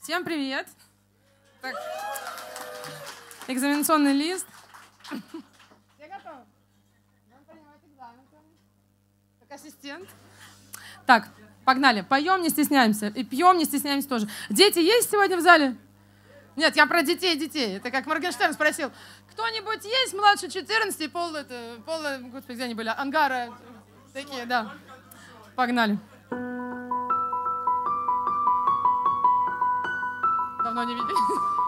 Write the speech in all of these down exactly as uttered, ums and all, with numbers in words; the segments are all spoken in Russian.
Всем привет. Так. Экзаменационный лист. Все готовы? Нам принимать экзамен. Как ассистент. Так, погнали. Поем, не стесняемся. И пьем, не стесняемся тоже. Дети есть сегодня в зале? Нет, я про детей, детей. Это как Моргенштерн спросил. Кто-нибудь есть младше четырнадцати? Пол, это, пол, господи, где они были? Ангара. Такие, да. Погнали. Давно не видели.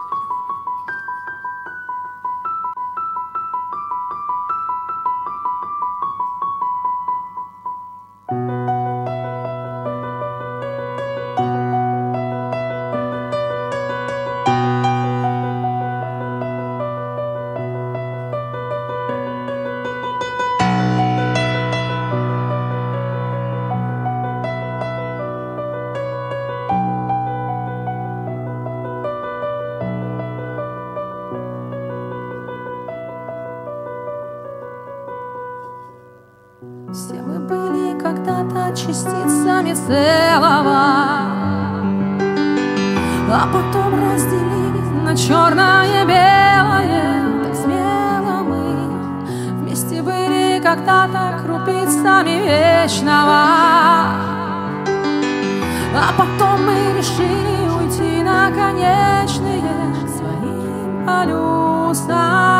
Все мы были когда-то частицами целого, а потом разделились на черное и белое. Так смело мы вместе были когда-то крупицами вечного, а потом мы решили уйти на конечные своим полюсам.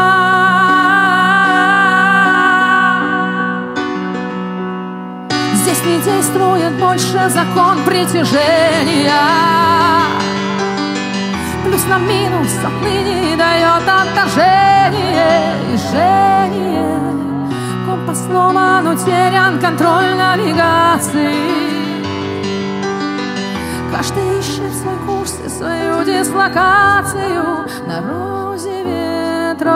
Здесь не действует больше закон притяжения, плюс на минус отныне дает отторжение и жжение. Компас сломан, утерян контроль навигации. Каждый ищет свой курс и свою дислокацию на розе ветров,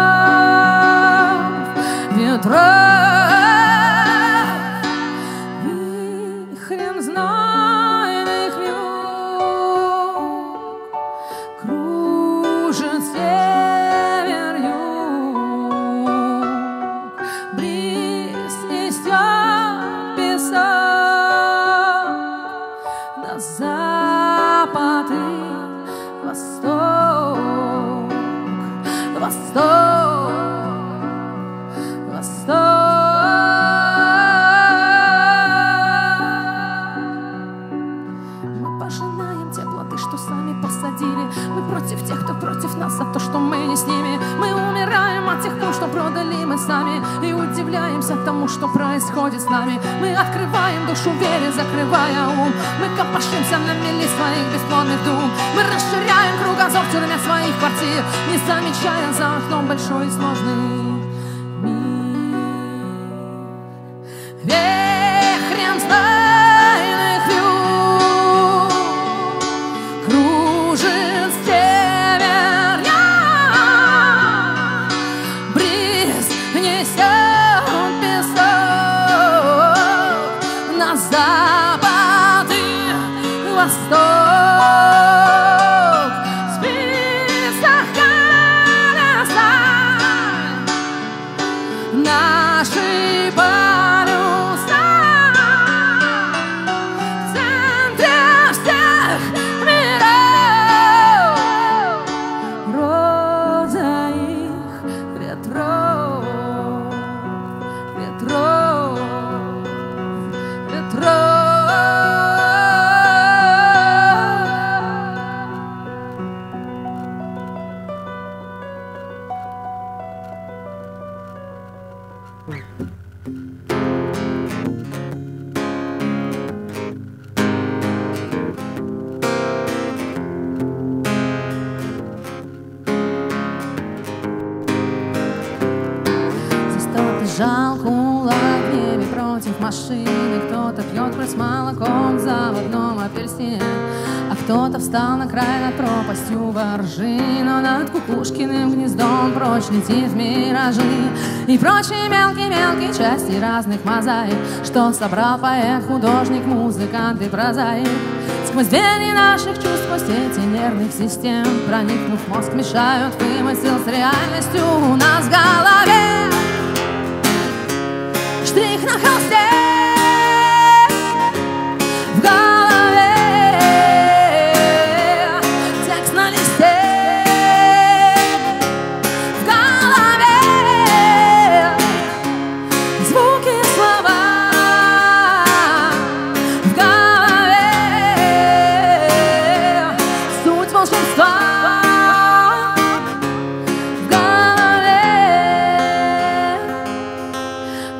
ветров. Запад и восток, восток, восток. Мы пожинаем те плоды, что сами посадили. Мы против тех, кто против нас, за то, что мы не с ними. Мы умираем от тех пуль, что продали мы сами, и удивляемся тому, что происходит с нами. Мы открываем душу вере, закрывая ум. Мы копошимся на мели своих бесплодных дум. Мы расширяем кругозор в тюрьме своих квартир, не замечая за окном большой и сложный мир. Вихрем знойных вьюг кружит север я, бриз несет песок на запад и восток. Наши полюса в центре всех миров, роза их ветров, ветров, ветров. Сжал кулаками против машины. Кто-то пьет кровь с молоком в заводном апельсине, а кто-то встал на край над пропастью воржи. Но над кукушкиным гнездом прочь летит в миражи и прочие мелкие-мелкие части разных мозаик, что собрал поэт, художник, музыкант и прозаик. Сквозь двери наших чувств, сквозь сети нервных систем, проникнув в мозг, мешают вымысел с реальностью у нас в голове. Штрих на холсте в голове.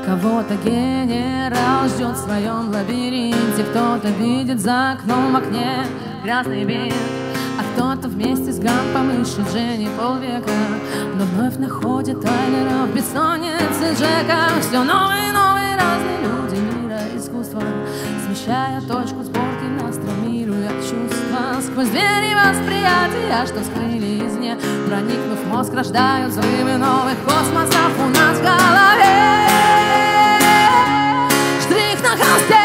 Кого-то генерал ждет в своем лабиринте, кто-то видит за окном в окне грязный бит, а кто-то вместе с Гампом ищет Дженни полвека, но вновь находит Тайлера в бессоннице Джека. Все новые, новые разные люди мира искусства, смещая точку сборки, нас травмируя чувства. Сквозь двери восприятия, что скрыли извне, проникнув в мозг, рождают взрывы новых космосов у нас в голове. Штрих на холсте.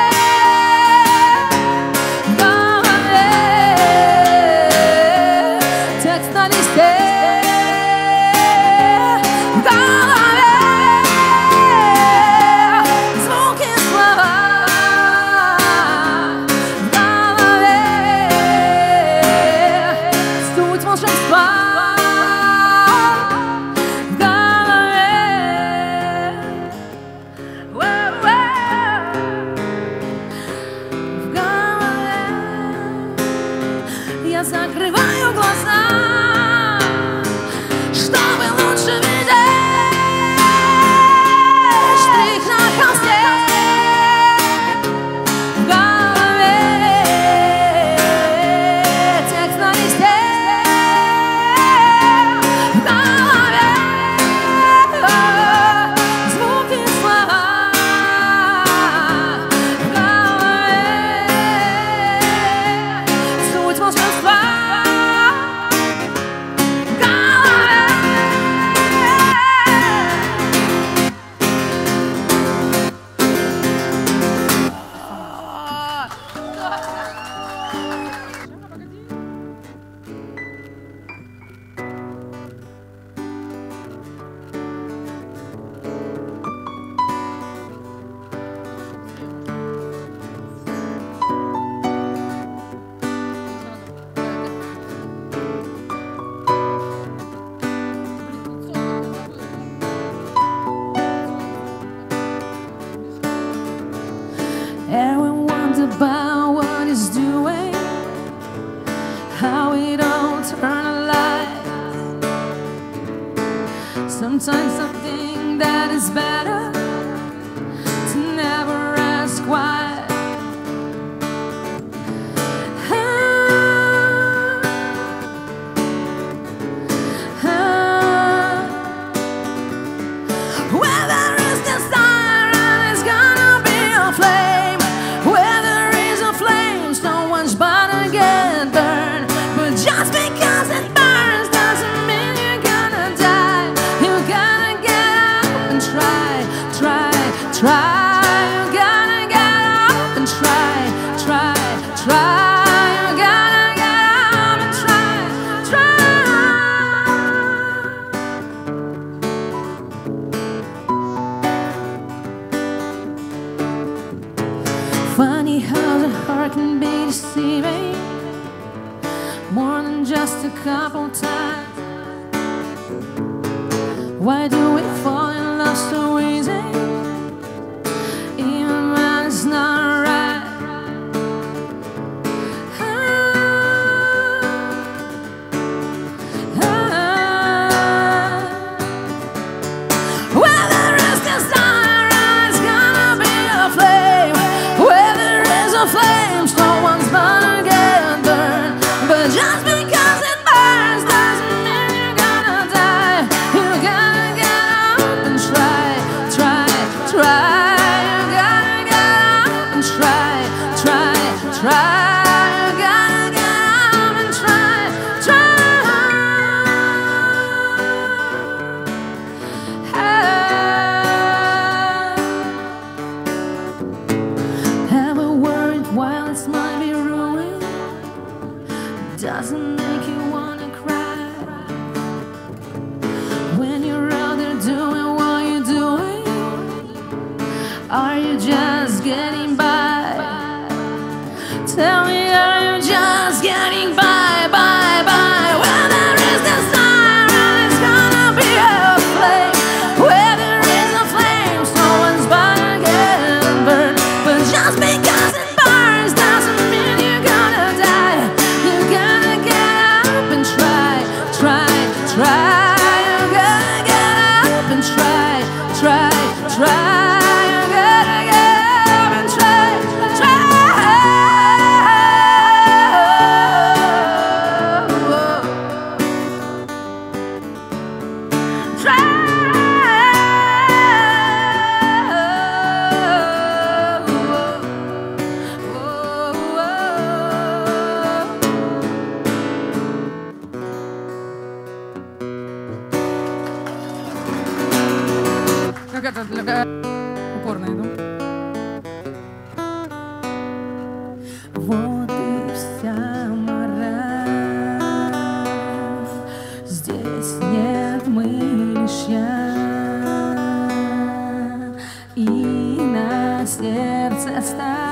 Закрываю глаза, чтобы лучше видеть. Штрих на холсте в голове, текст на листе в голове, звуки, слова в голове, суть волшебства. Everyone's about what he's doing, how it all turn alive. Sometimes I think that it's better to never ask why. Try, you gotta get up and try, try, try, you gotta get up and try, try. Funny how the heart can be deceiving, more than just a couple times. Why do we fall in love so easy? Not right. Ah, ah. Where there is desire, it's gonna be a flame. Where there is a flame, no one's gonna get burned. But just because it burns doesn't mean you're gonna die. You gotta get up and try, try, try. Try, try, try, you gotta get up and try, try. Ever worried while it might be ruined? Doesn't make you wanna cry. When you're out there doing what you're doing, are you just getting by? Tell me, are you just getting by, by, by? Where there is desire, it's gonna be a flame. Where there is a flame, someone's gonna get burned. But just because it burns doesn't mean you're gonna die. You gotta get up and try, try, try. You gotta get up and try, try. try again, again, and try, try. Как это для... упорно иду. Вот и вся мораль. Здесь нет мы лишь я. И на сердце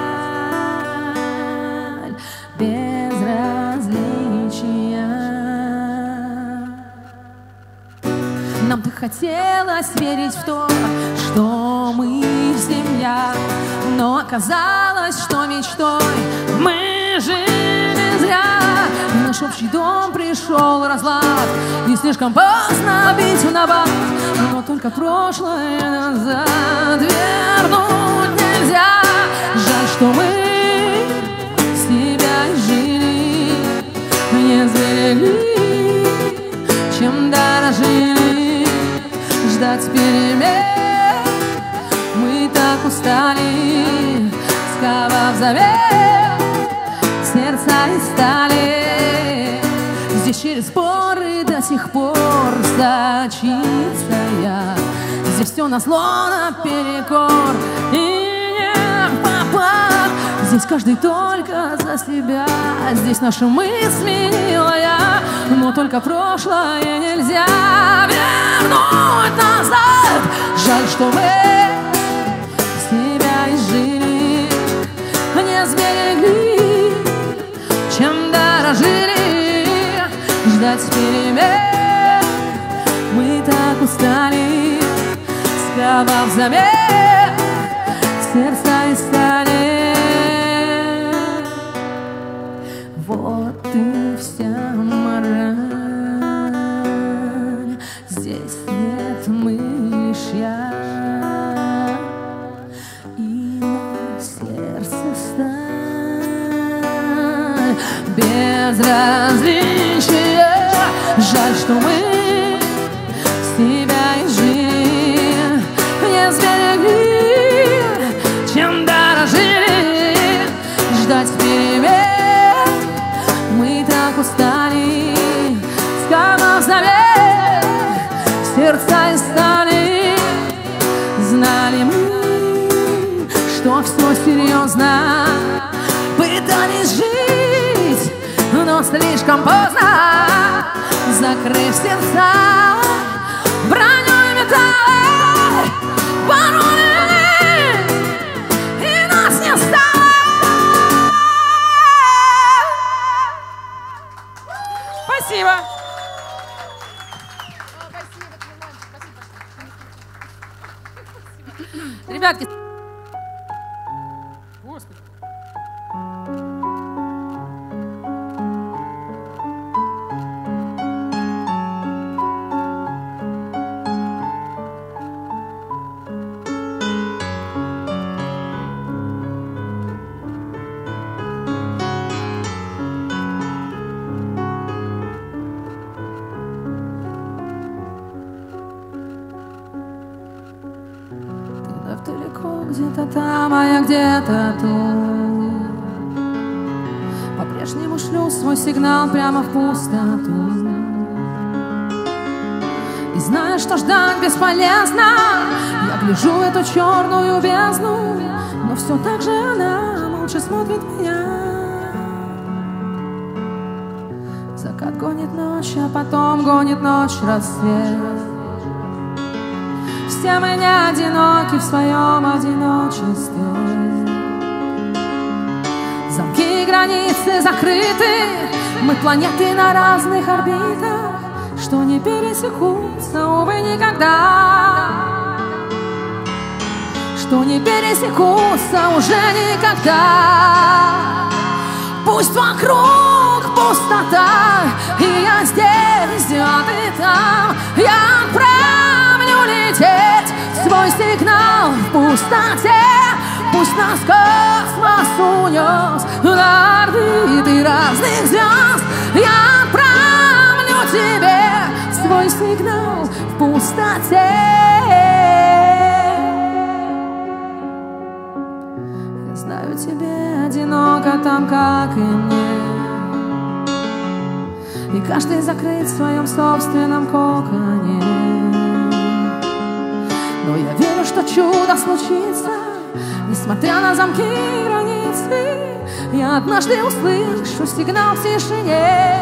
сталь безразличия. Нам так хотелось верить в то, что мы семья, но оказалось, что мечтой мы жили зря. В наш общий дом пришел разлад, и слишком поздно бить в набат. Но только прошлое назад вернуть нельзя. Жаль, что мы себя жили, не сберегли, чем дорожили. Ждать перемен мы так устали, сковав завет сердца и стали. Здесь через споры до сих пор сочится я. Здесь все назло наперекор и не в попад. Здесь каждый только за себя. Здесь наши мысли мило я. Но только прошлое нельзя вернуть назад. Жаль, что мы себя изжили, не сберегли, чем дорожили. Ждать перемен мы так устали, сковав замер сердца и стали. Вот и вся мораль. Здесь нет мы лишь я. И на сердце сталь безразличия. Жаль, что мы себя изжили, не сберегли, чем дорожили. Ждать перемен мы так устали, сковав завет сердца и стали. Знали мы, что все серьезно, пытались жить, но слишком поздно. Закрыв сердца броней металла, порой и нас не стало. Спасибо. Ребятки. Господи. Далеко где-то там, а я где-то тут. По-прежнему шлю свой сигнал прямо в пустоту. И знаю, что ждать бесполезно. Я гляжу в эту черную бездну, но все так же она молча смотрит меня. Закат гонит ночь, а потом гонит ночь рассвет. Все мы не одиноки в своем одиночестве. Замки и границы закрыты. Мы планеты на разных орбитах, что не пересекутся, увы, никогда. Что не пересекутся уже никогда. Пусть вокруг пустота, и я здесь, а ты там. Я отправлю лететь свой сигнал в пустоте. Пусть нас космос унес на орбиты разных звезд. Я отправлю тебе свой сигнал в пустоте. Я знаю, тебе одиноко там, как и мне, и каждый закрыт в своем собственном коконе. Но я верю, что чудо случится, несмотря на замки и границы. Я однажды услышу сигнал в тишине.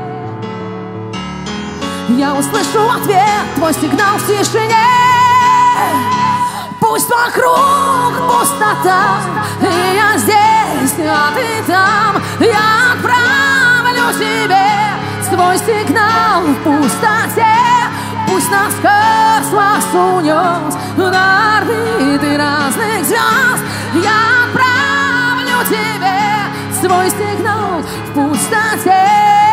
Я услышу ответ, твой сигнал в тишине. Пусть вокруг пустота, и я здесь, а ты там. Я отправлю тебе свой сигнал в пустоте. Пусть нас космос унес на орбиты разных звезд. Я отправлю тебе свой сигнал в пустоте.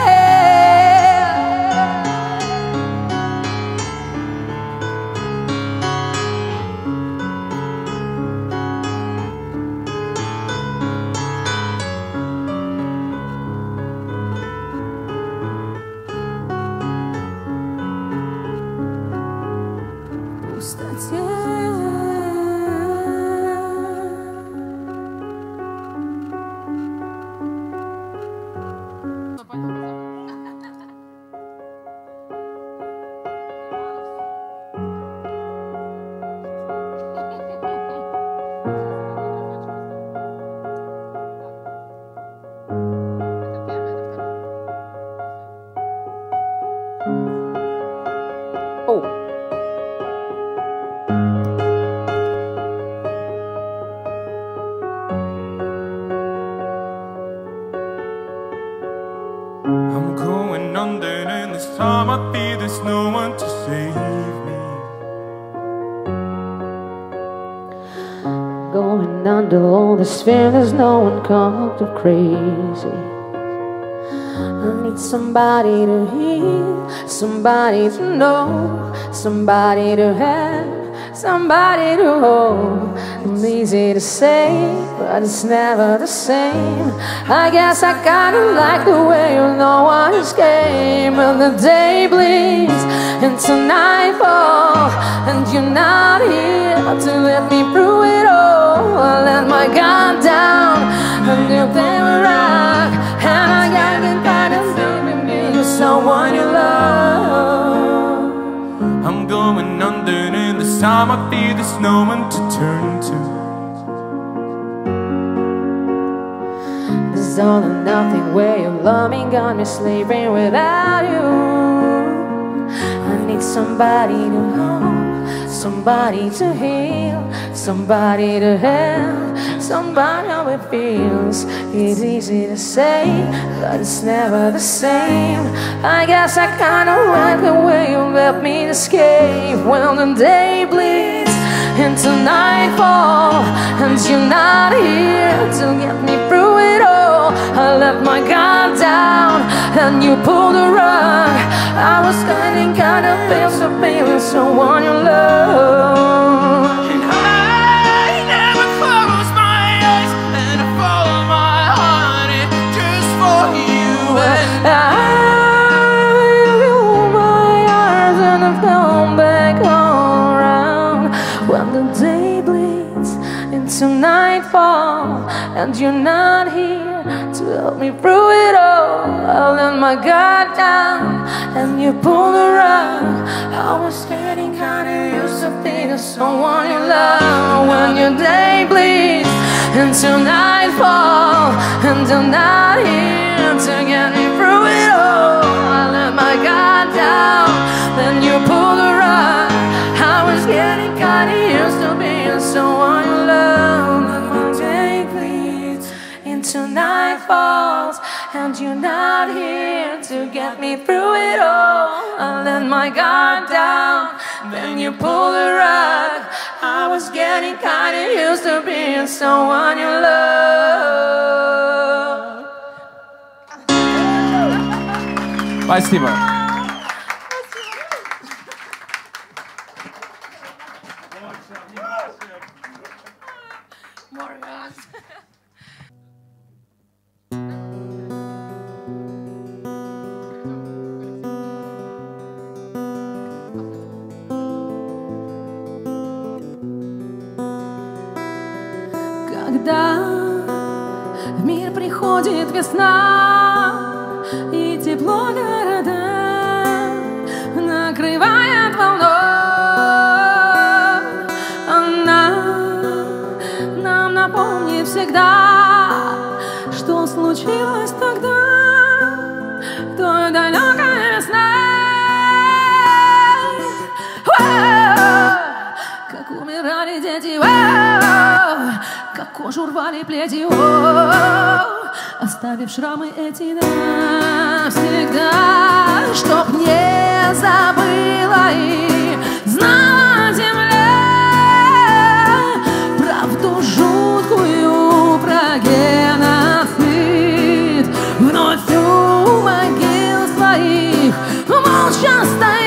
This fear, there's no one called to crazy. I need somebody to heal, somebody to know, somebody to have, somebody to hold. It's easy to say, but it's never the same. I guess I kinda like the way you know I escape. When the day bleeds into nightfall, and you're not here to let me through it all. I let my guard down, and you play me rock, and I got the kind of feeling me, you're someone you love. I'm going under, and this time I feel there's no one to turn to. This all or nothing way of loving got me sleeping without you. I need somebody to hold, somebody to heal, somebody to help, somebody how it feels. It's easy to say, but it's never the same. I guess I kinda like the way you let me escape. When the day bleeds into nightfall, and you're not here to get me through it all. I let my guard down, and you pulled the rug. I was kinda kinda feel so feeling someone you love. And I never close my eyes, and I follow my heart, and just for you. And I hold my arms and I come back all around. When the day bleeds into nightfall, and you're not here to help me through it all. I let my guard down, and you pull the rug. I was getting kinda used to being someone you love. When your day bleeds into nightfall, and you're not here to get me through it all. I let my guard down, then you pull the rug. I was getting kinda used to being someone you love. When my day bleeds into nightfalls, and you're not here to get me through it all. I let my guard down, then you pull the rug. I was getting kinda used to being someone you love. спасибо. Спасибо. Glorious. Когда в мир приходит весна и тепло города накрывает волной, она нам напомнит всегда, что случилось тогда, той далекой весной. Как умирали дети, как кожу рвали плети, оставив шрамы эти навсегда, чтоб не забыла и знала земля правду жуткую про геноцид. Вновь у могил своих молча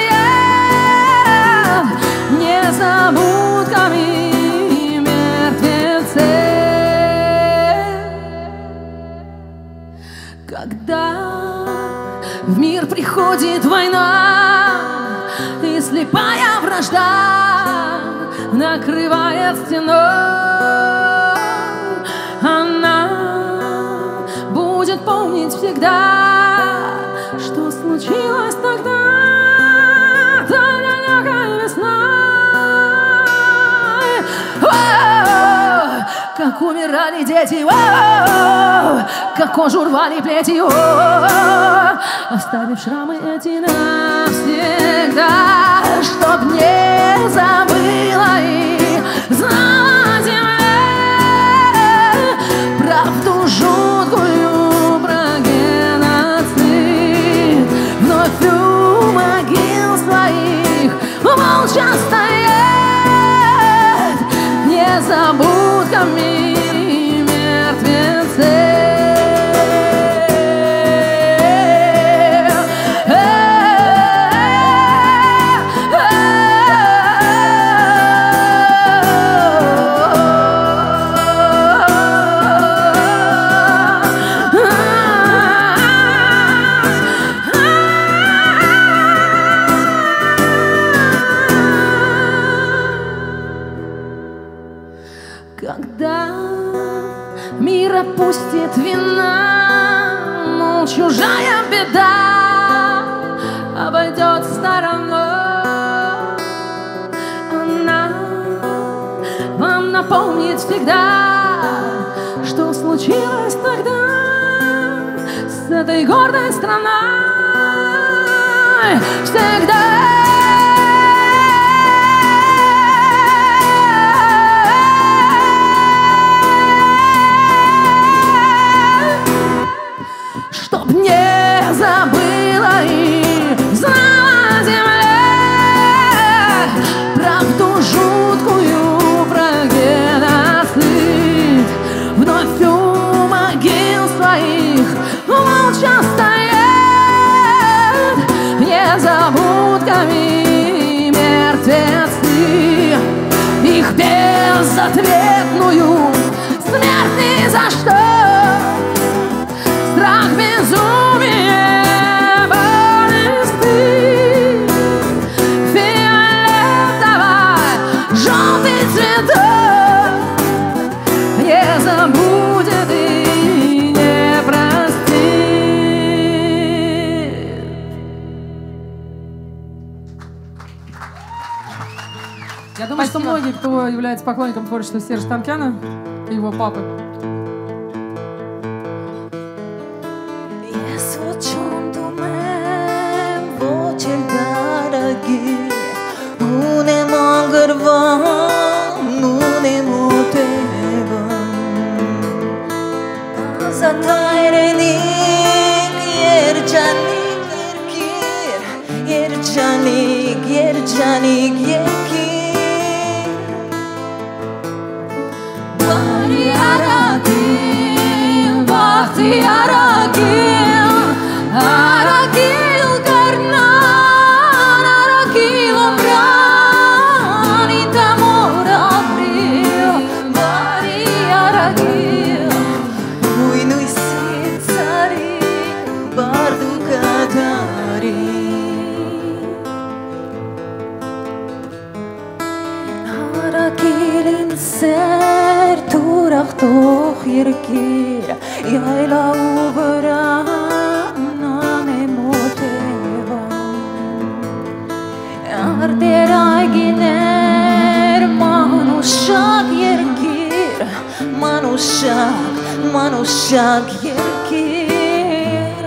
стоят незабудками мертвецы. Когда в мир приходит война и слепая вражда накрывает стеной, она будет помнить всегда, что случилось тогда, той далекой весной. О-о-о! Как умирали дети, о-о-о! Как кожу рвали плети, о-о-о! Оставив шрамы эти навсегда, чтоб не забыла и знала земля правду жуткую про геноцид. Вновь у могил своих молча стоят незабудками мертвецы. Когда мир опустит вина, мол, чужая беда обойдет стороной, она вам напомнит всегда, что случилось тогда с этой гордой страной. Всегда забыла и знала земля правду жуткую про геноцид. Вновь у могил своих молча стоят незабудками мертвецы. Их безответную смерть ни за что, страх, безумие, боль и стыд, фиолетово-желтый цветок не забудет и не простит. Я думаю, что многие, кто является поклонником творчества Сержа Танкяна и его папы, 눈에 멍그러워 눈에 못해봐 사타이레니 예르자니 예르길 예르자니 예르자니 예르길 바리 아라길 바티 아라길 아라길 karena arakil ombrani d'amor abril, Maria toch jerkir Jaila uberana ne moteva Ardera giner manuşak jerkir Manuşak, manuşak jerkir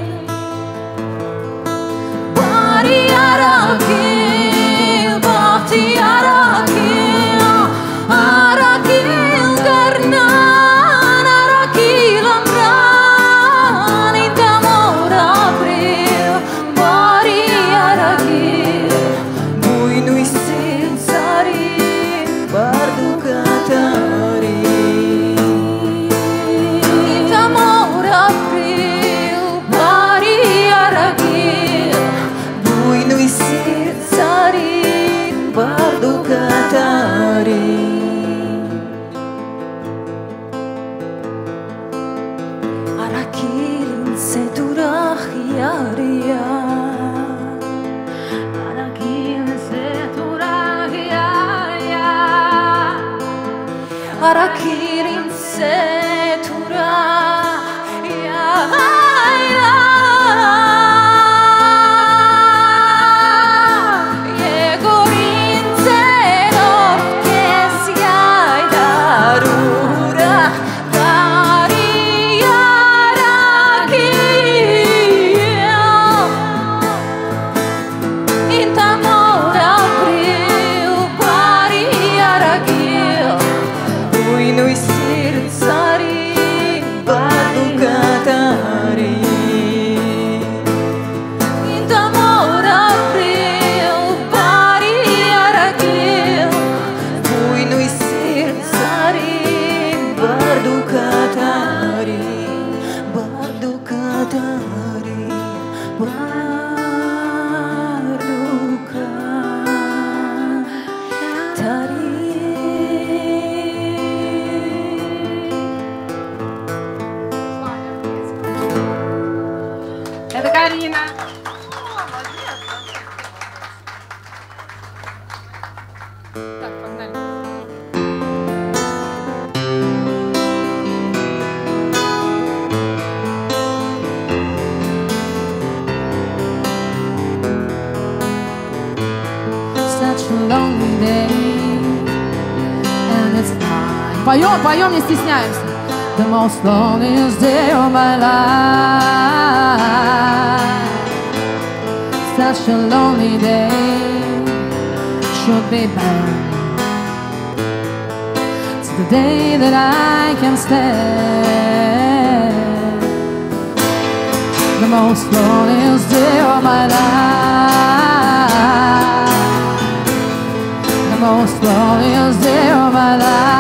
Bari arakil, bahti arakil Arakil garnan, arakil amran Inta mor april, bari arakil Buinu isil sari, bardu katari Inta mor april, bari arakil Buinu isil sari, bardu katari Arakilin seturah yaria Arakilin seturah yaria Arakilin seturah yaria Yegorin zedor kes yay darura Dari Inta mor april, bari arakil Buinu isir sari, bardu katari Inta mor april, bari arakil Buinu isir sari, bardu katari Bardu katari, bardu Это Карина. Так, погнали. Such a lonely day, and it's time. Поем, поем, не стесняемся. The most loneliest day of my life. Such a lonely day should be burned. It's the day that I can stand. The most loneliest day of my life. The most loneliest day of my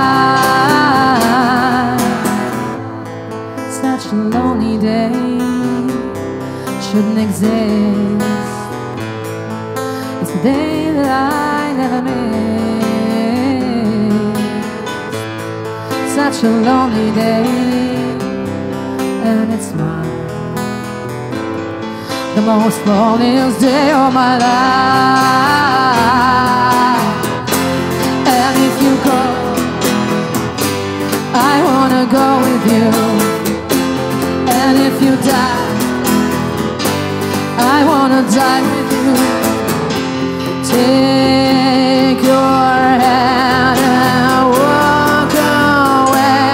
life. Such a lonely day shouldn't exist. It's the day that I never missed. Such a lonely day, and it's mine. The most loneliest day of my life. And if you go, I wanna go with you. And if you die, I wanna die with you. Take your hand and walk away.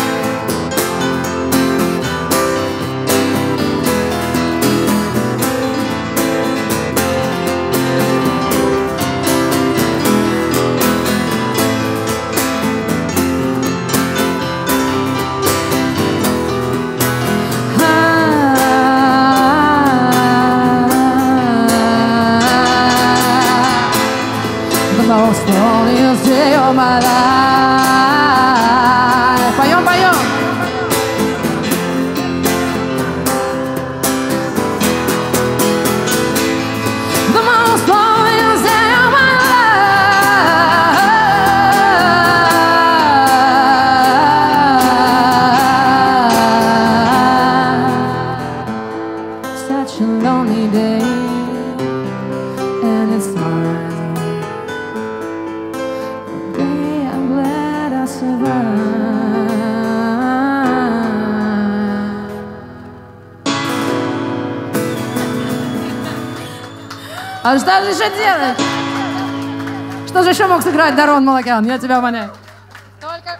The most loneliest day of my life. Поем, поем. The most loneliest day of my life. Such a lonely day, and it's mine. I'm glad I survived. А что же еще делать? Что же еще мог сыграть Дарон Малакян? Я тебя умоляю. Только...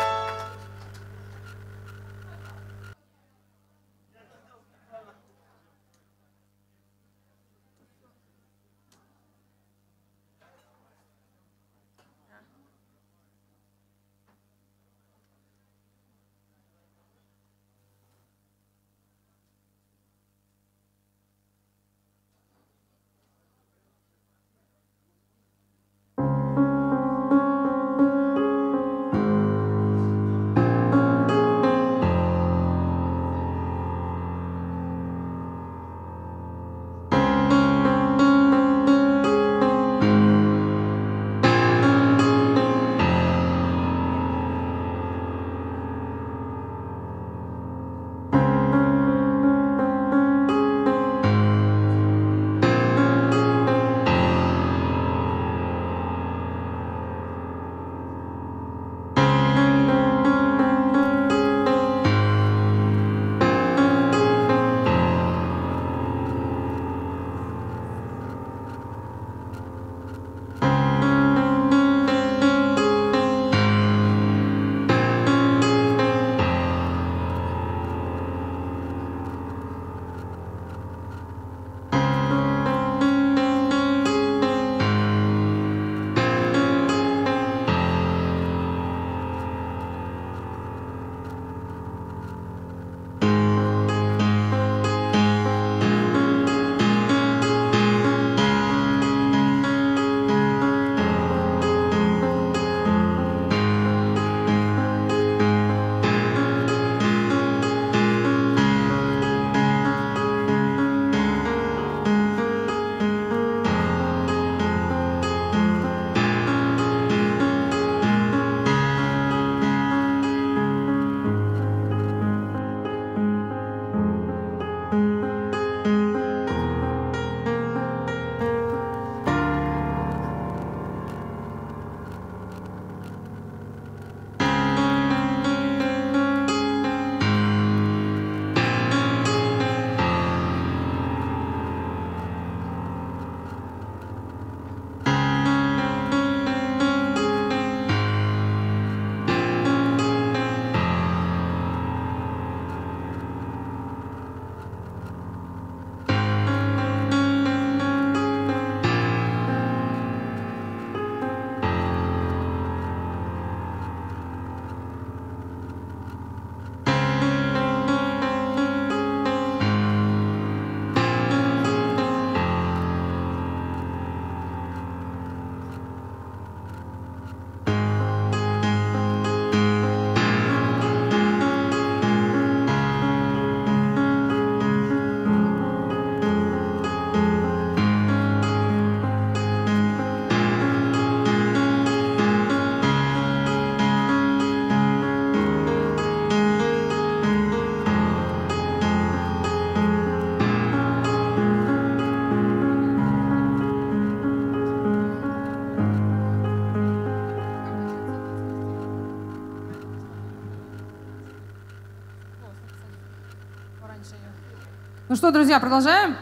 Ну что, друзья, продолжаем?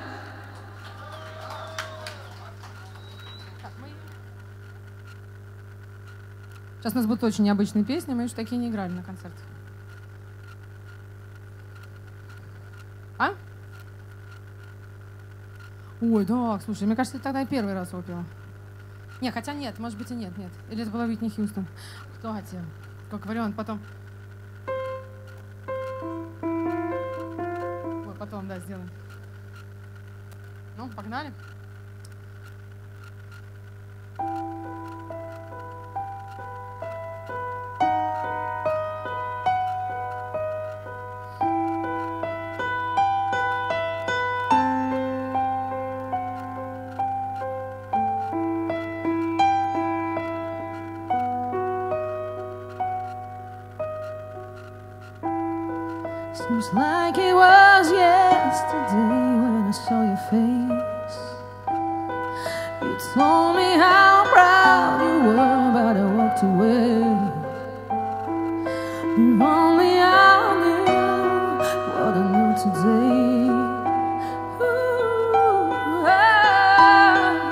Сейчас у нас будут очень необычные песни, мы еще такие не играли на концерте. А? Ой, да, слушай, мне кажется, ты тогда первый раз его пела. Не, хотя нет, может быть и нет, нет. Или это была Уитни Хьюстон. Кстати, как вариант, потом... Вот, потом, да, сделаем. Ну, погнали. Seems like it was yesterday when I saw your face. You told me how proud you were, but I walked away. If only I knew what I know today. Ooh, ah.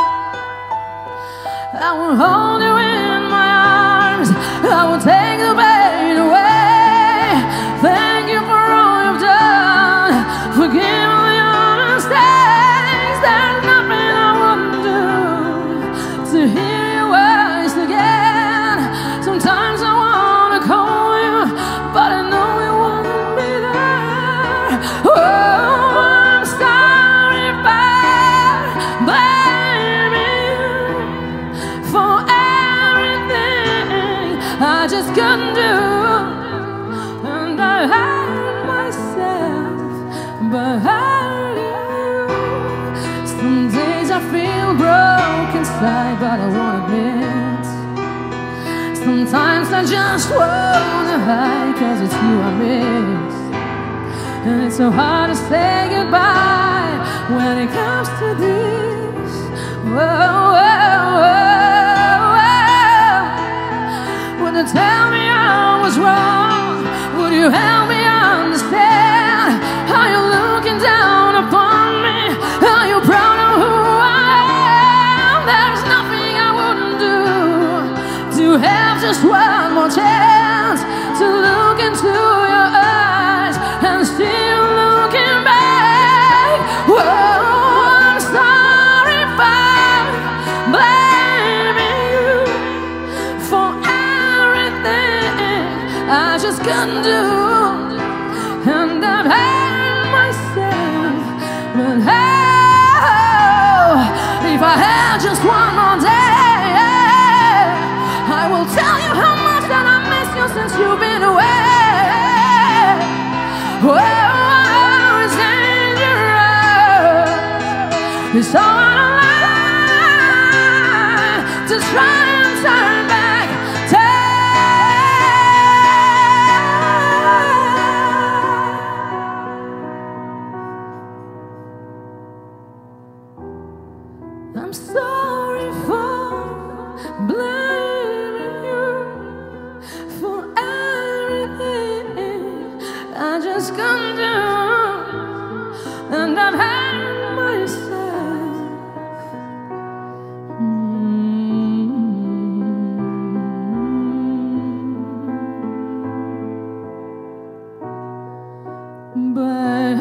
will hold you in my arms. I will take the pain away. Thank you for all you've done. Forgive all your mistakes. There's nothing I wouldn't do to hear your words again. Sometimes I wanna call you, but I know you won't be there. Oh, I'm sorry if I blame you for everything I just couldn't do. And I hurt myself, but hurt you. Some days I feel broke inside, but I won't admit. Sometimes I just wanna hide, cause it's you I miss. And it's so hard to say goodbye when it comes to this. Whoa, whoa, whoa, whoa. Would you tell me I was wrong? Would you help me understand? Are you looking down upon me? Are you proud of who I am? There's nothing I wouldn't do to have just one more chance to look into your eyes and see you looking back. Whoa, I'm sorry if I blame you for everything I just couldn't do. And I've hurt myself, but oh, if I had just one more day, I will tell you how much that I miss you since you've been away. Oh, it's dangerous. It's so out of line to try and turn back time. I'm sorry for blaming you for everything I just couldn't do, and I've hurt myself. Mm-hmm. But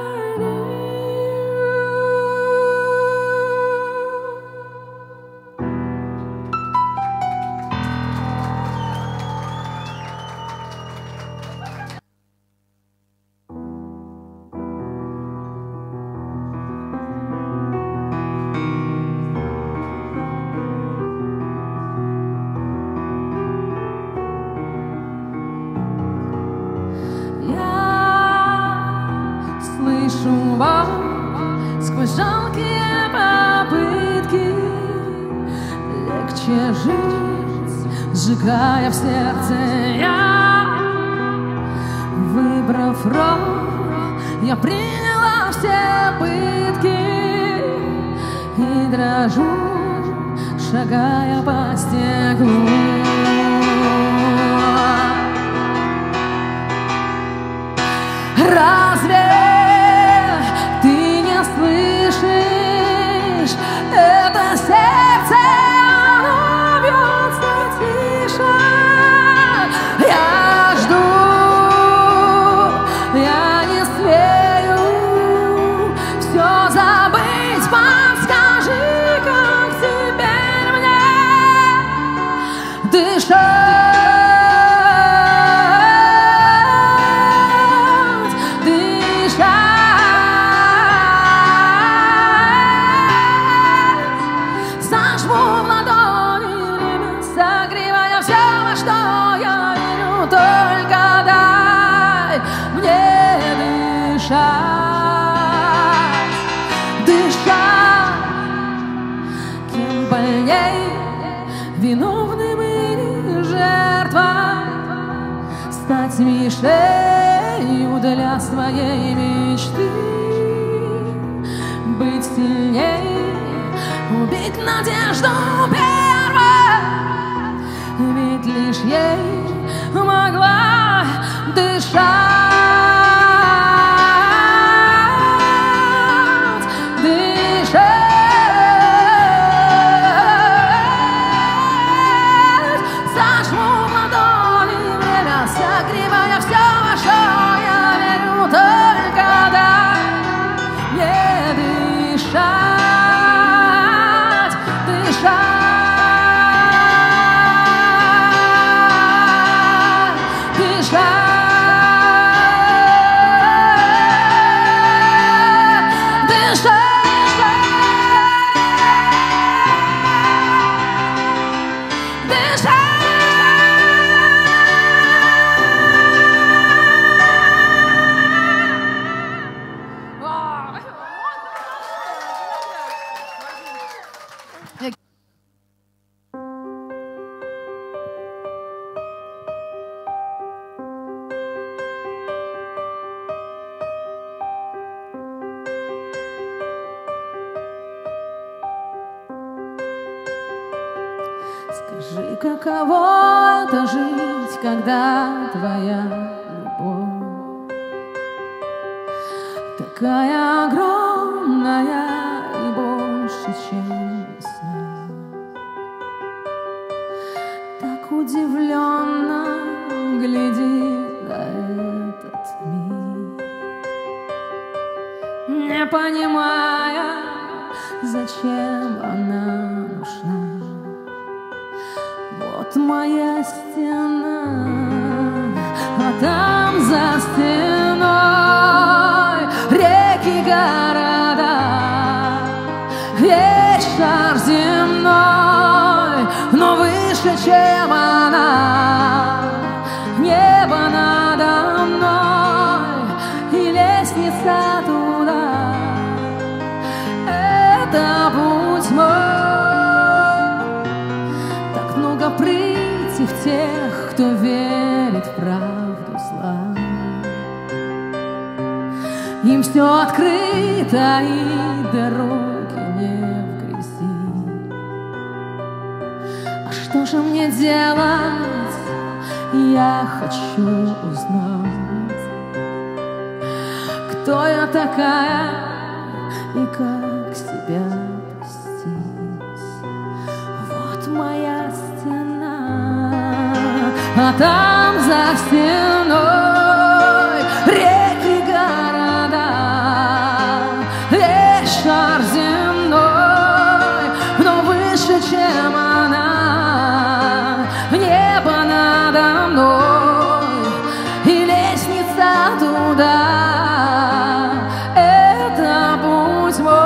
сквозь жалкие попытки легче жить, сжигая в сердце я. Выбрав роль, я приняла все пытки и дрожу, шагая по стеклу. Разве слышишь, это сердце, оно бьется тише. Я жду, я не смею все забыть. Подскажи, как теперь мне дышать. Виновным или жертвой стать мишенью для своей мечты, быть сильней, убить надежду первой, ведь лишь ей могла дышать. Дышать. согревая все, во что я верю, только дай мне дышать, дышать. Скажи, каково это жить, когда твоя любовь такая огромная и больше, чем весна? Так удивленно глядит на этот мир, не понимая, зачем она нужна. Вот моя стена, а там за стеной реки, города, весь шар земной, но выше, чем она, небо надо мной и лестница туда. Это путь мой. Прийти в тех, кто верит в правду зла. Им все открыто и дороги не в грязи. А что же мне делать? Я хочу узнать, кто я такая и как себя простить. Вот моя а там за стеной реки, города, весь шар земной, но выше, чем она, небо надо мной и лестница туда. Это путь мой.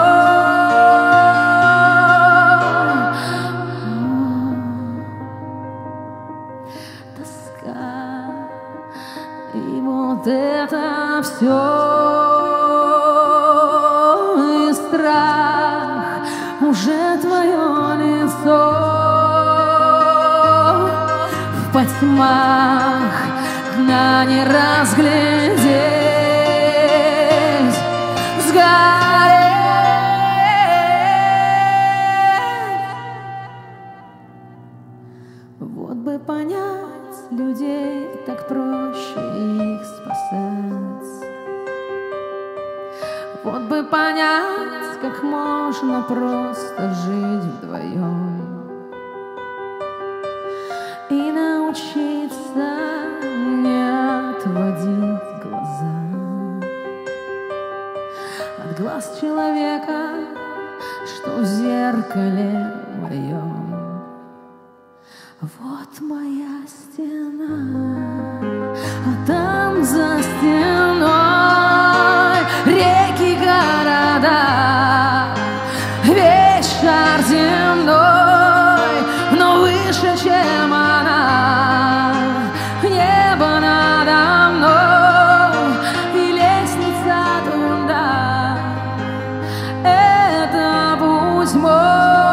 И вот это все, и страх, уже твое лицо в потьмах дна не разглядеть, сгореть. Вот бы понять людей, так проще их спасать. Вот бы понять, как можно просто жить вдвоем и научиться не отводить глаза от глаз человека, что в зеркале моем. Вот моя стена, а там за стеной реки, города, весь шар земной, но выше, чем она, небо надо мной и лестница туда. Это путь мой.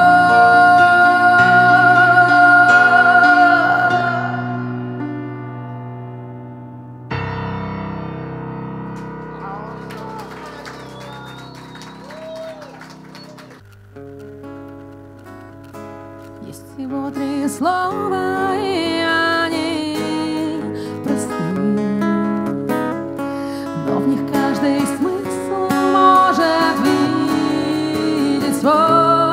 Есть всего три слова, и они просты, но в них каждый смысл может видеть свой.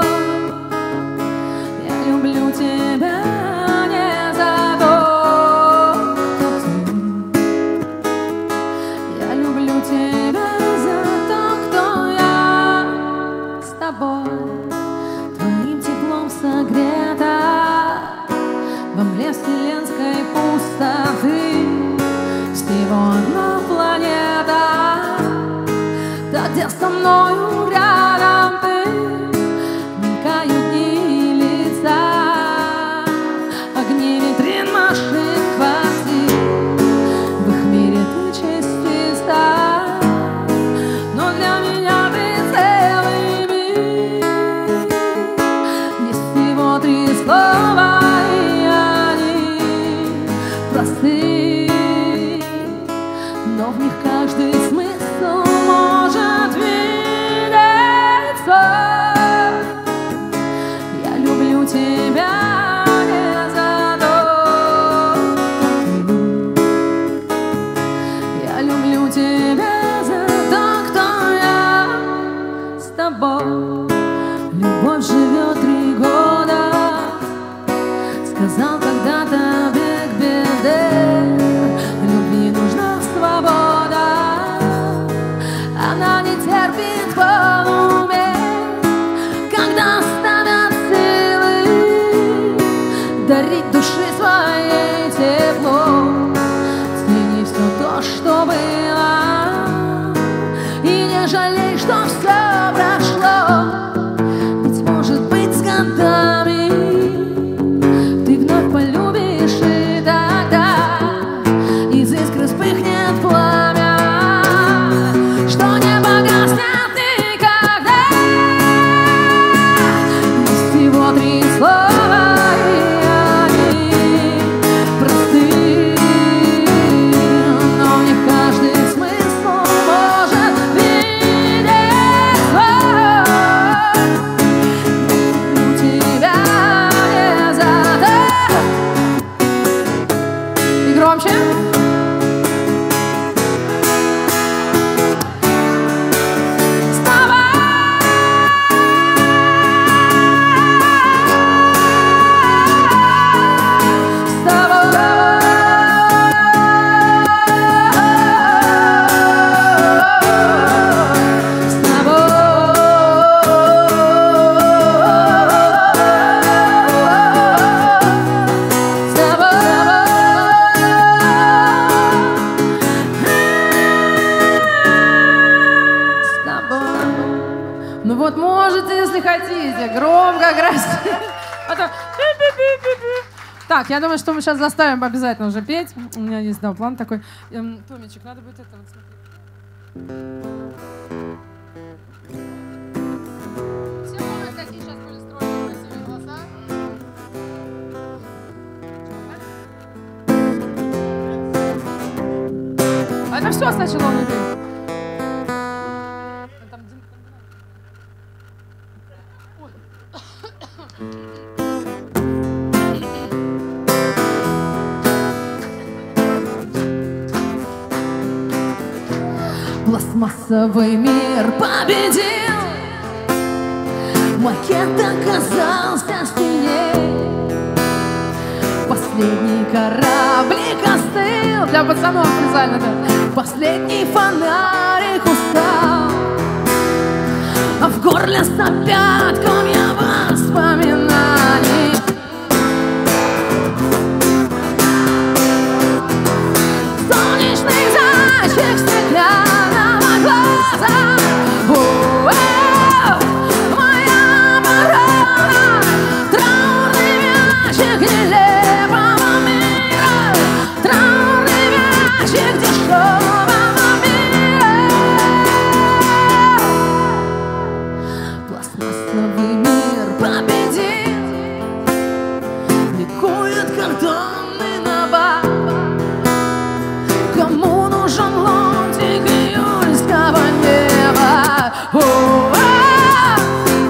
Я люблю тебя не за то, кто ты, где со мною рядом ты, мелькают дни лица, огни витрин, машин, квартир. В их мире ты частица, но для меня ты целый мир. Есть всего три слова, и они просты, но в них каждый смысл может видеться. Я люблю тебя не за то, что ты. Я люблю тебя за то, кто я с тобой. Любовь живет три года, сказал когда-то Бек Бедер. Любви нужна свобода, она не терпит полуме, когда оставят силы дарить души своей тепло. Цени все то, что было, и не жалей, что все прошло. Ведь может быть с годами ты вновь полюбишь, и тогда из искры вспыхнет пламя, что не погаснет никогда. Есть всего три слова, и они просты, но в них каждый смысл может видеться. Люблю тебя не за то. И громче. Ну вот можете, если хотите, громко, красиво. А то... Так, я думаю, что мы сейчас заставим обязательно уже петь. У меня есть, да, план такой. Эм, Томичек, надо будет это вот смотреть. Все помнят, какие сейчас были стройные красивые голоса? А это все сначала он петь. Пластмассовый мир победил, макет оказался сильней, последний кораблик остыл. Для пацанов специально, да. Последний фонарик устал, а в горле сопят комья воспоминаний. Солнечный зайчик стеклянного глаза. О-о-о, моя оборона, траурный мячик нелепого мира, траурный мячик дешевого мира. Пластмассовый мир победил, ликует картонный набат. Кому нужен лунтик июльского неба? О-о-о!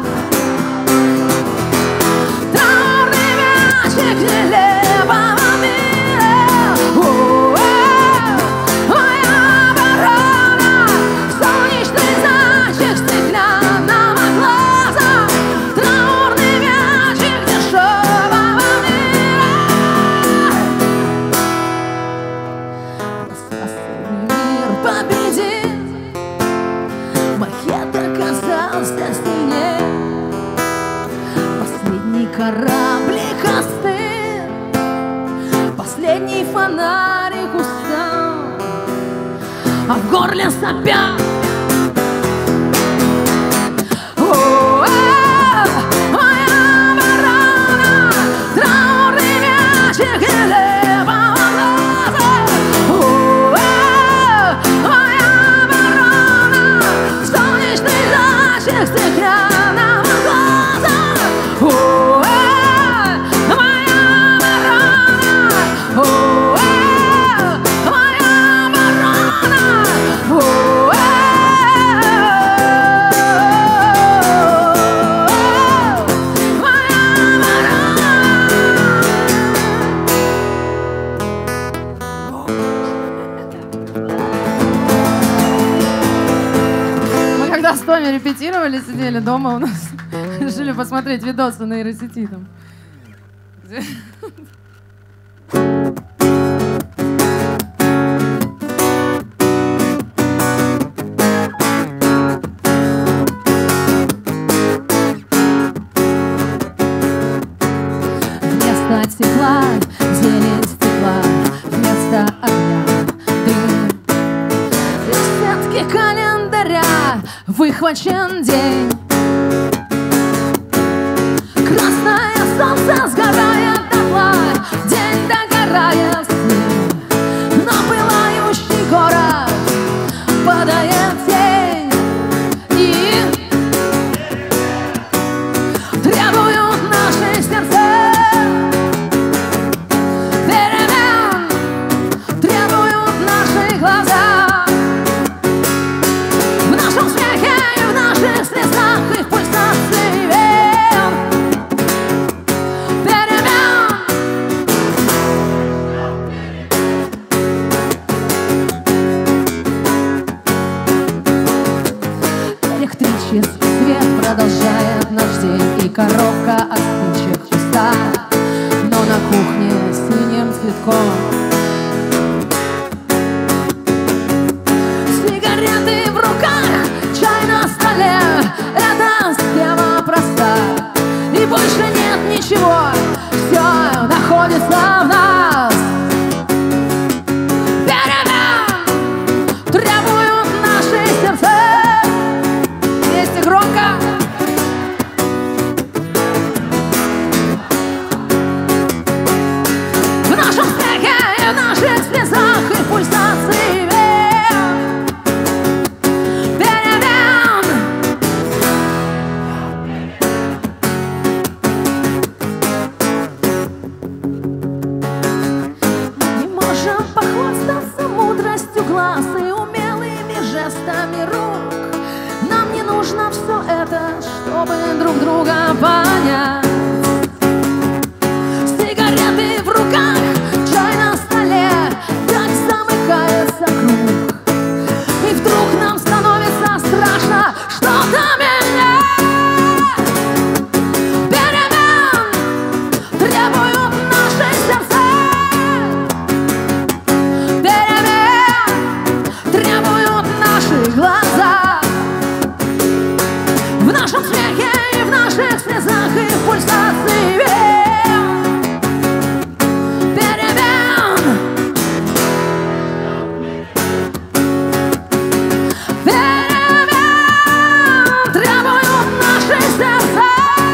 Траурный мячик нелепого мира. О-о-о! Моя оборона, солнечный зайчик стеклянного глаза, траурный мячик дешевого мира. Мир победил, макет оказался сильнее, последний кораблик остыл, последний фонарик устал, а в горле сопят вами репетировали, сидели дома у нас. Решили посмотреть видосы на нейросети там. Вместо тепла, зелень стекла, вместо огня дым. Из сетки календаря выхвачен день. Красное солнце сгорает дотла, день догорает с ним. Но пылающий город падает тень и требуют наши сердца перемен, требуют наши глаза. В нашем смехе и в наших слезах и в пульсации вен перемен. Электрический свет продолжает наш день, и коробка от спичек чиста, но на кухне синим цветком сигареты в руках, чай на столе. Эта схема проста, и больше нет ничего, все находится в нас. Перемен требуют наши сердца. Вместе громко. В нашем смехе и в наших слезах и в пульсации вен перемен. Мы не можем похвастаться мудростью глаз и умелыми жестами рук. Нам не нужно все это, чтобы друг друга понять. Сигареты в руках, чай на столе, так замыкается круг. И вдруг нам становится страшно что-то менять. Перемен требуют наши сердца. Перемен требуют наши глаза. В нашем смехе и в наших слезах и в пульсации вен перемен. Перемен требуют наши сердца.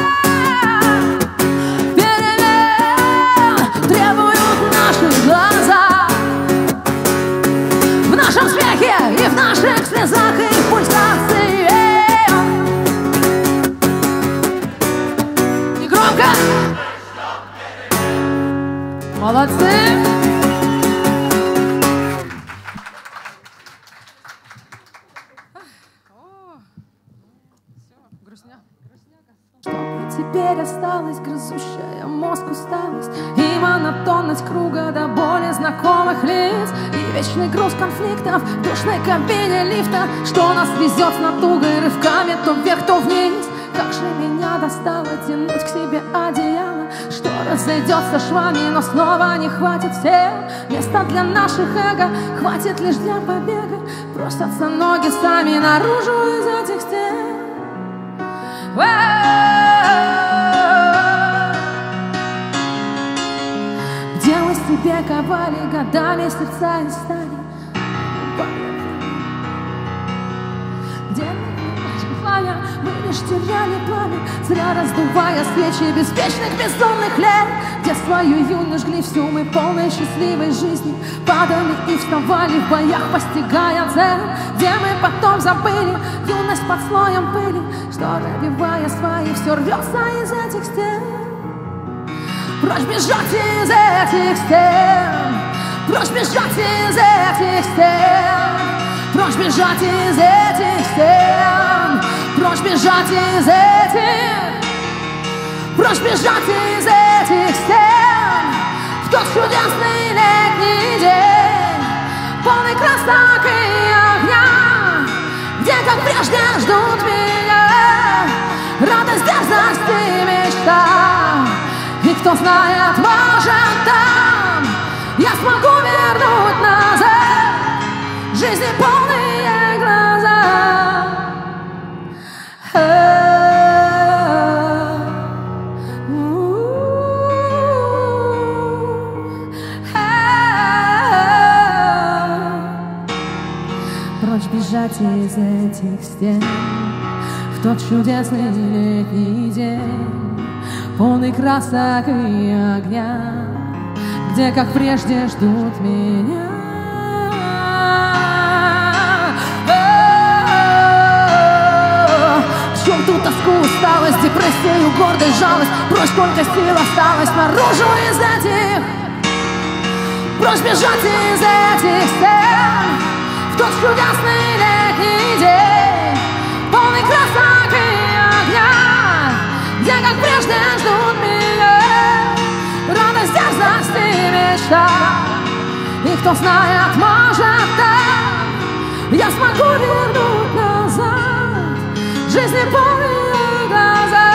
Перемен требуют наши глаза. В нашем смехе и в наших слезах и в пульсации вен. И громко. Молодцы! Теперь осталась грызущая мозг усталость и монотонность круга до боли знакомых лиц, и вечный груз конфликтов в душной кабине лифта, что нас везет с натугой рывками то вверх, то вниз. Как же меня достало тянуть к себе одеяло, что разойдется швами, но снова не хватит всем. Места для наших эго хватит лишь для побега, просятся ноги сами наружу из этих стен. Где мы себе ковали годами сердца и стали, где мы лишь теряли пламя, зря раздувая свечи беспечных безумных лет, где свою юность жгли всю мы полной счастливой жизни, падали и вставали в боях, постигая цель, где мы потом забыли юность под слоем пыли, что, набивая свои, все рвется из этих стен. Прочь бежать из этих стен, прочь бежать из этих стен, прочь бежать из этих стен, прочь бежать из этих, прочь бежать из этих стен. В тот чудесный летний день, полный красок и огня, где, как прежде, ждут меня радость, дерзость и мечта. И кто знает, может, там я смогу вернуть назад жизни полные глаза. Прочь бежать из этих стен в тот чудесный летний день, полный красок и огня, где, как прежде, ждут меня. В чем тут тоску, усталость, депрессию, гордость, жалость? Прочь, сколько сил осталось наружу из этих. Прочь бежать из этих стен в тот чудесный летний день, полный красок и огня, где, как прежде, ждут меня радость, дерзость и мечта. И кто знает, может, так я смогу вернуть назад жизни полные глаза.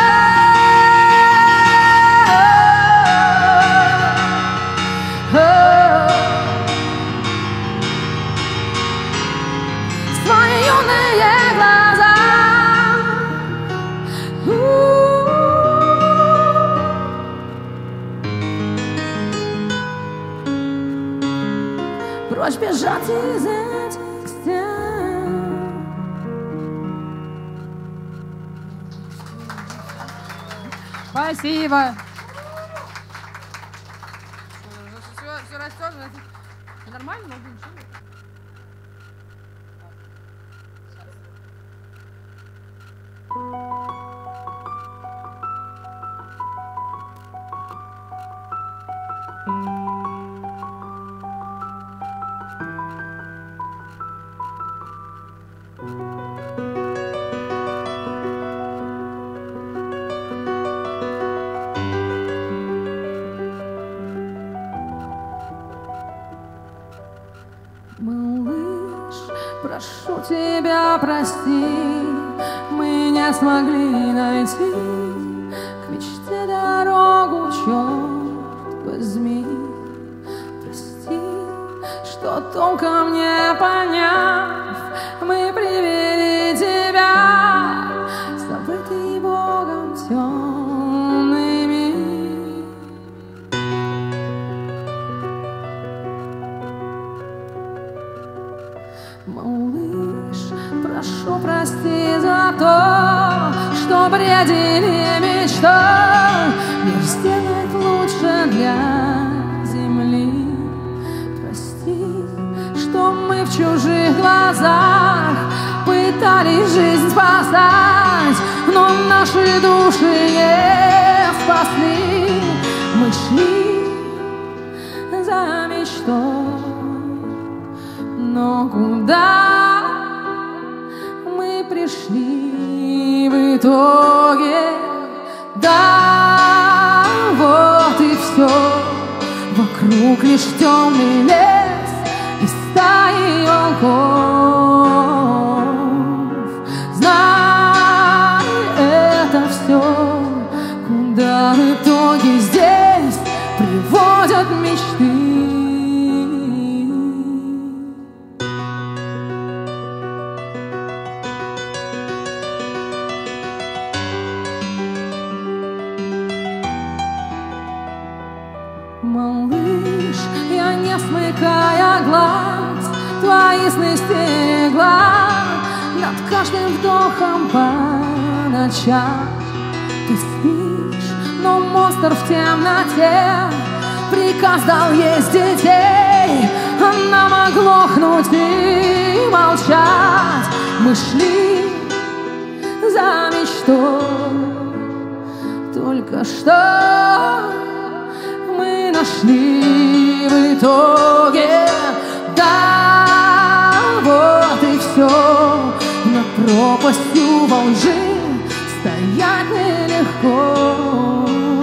Свои юные глаза. Прочь бежать из этих стен. Спасибо. Все, все растет. Нормально, но ничего. Малыш, прошу тебя, прости, мы не смогли найти к мечте дорогу, черт возьми. Прости, что толком не поняв, мы привели тебя, забытый Богом, темный мир. Малыш, прошу прости за то, что бредили мечтой мир сделать лучше для земли. Прости, что мы в чужих глазах пытались жизнь спасать, но наши души не спасли. Мы шли за мечтой, но куда мы пришли в итоге? Да, вот и все. Вокруг лишь темный лес и стаи волков. Знай, это все, куда в итоге здесь приводят мечты. Малыш, я не смыкая глаз, твои сны стерегла над каждым вдохом по ночам. Ты спишь, но монстр в темноте приказ дал есть детей, а нам оглохнуть и молчать. Мы шли за мечтой, только что мы нашли в итоге. Да, вот и все. Над пропастью во лжи стоять нелегко.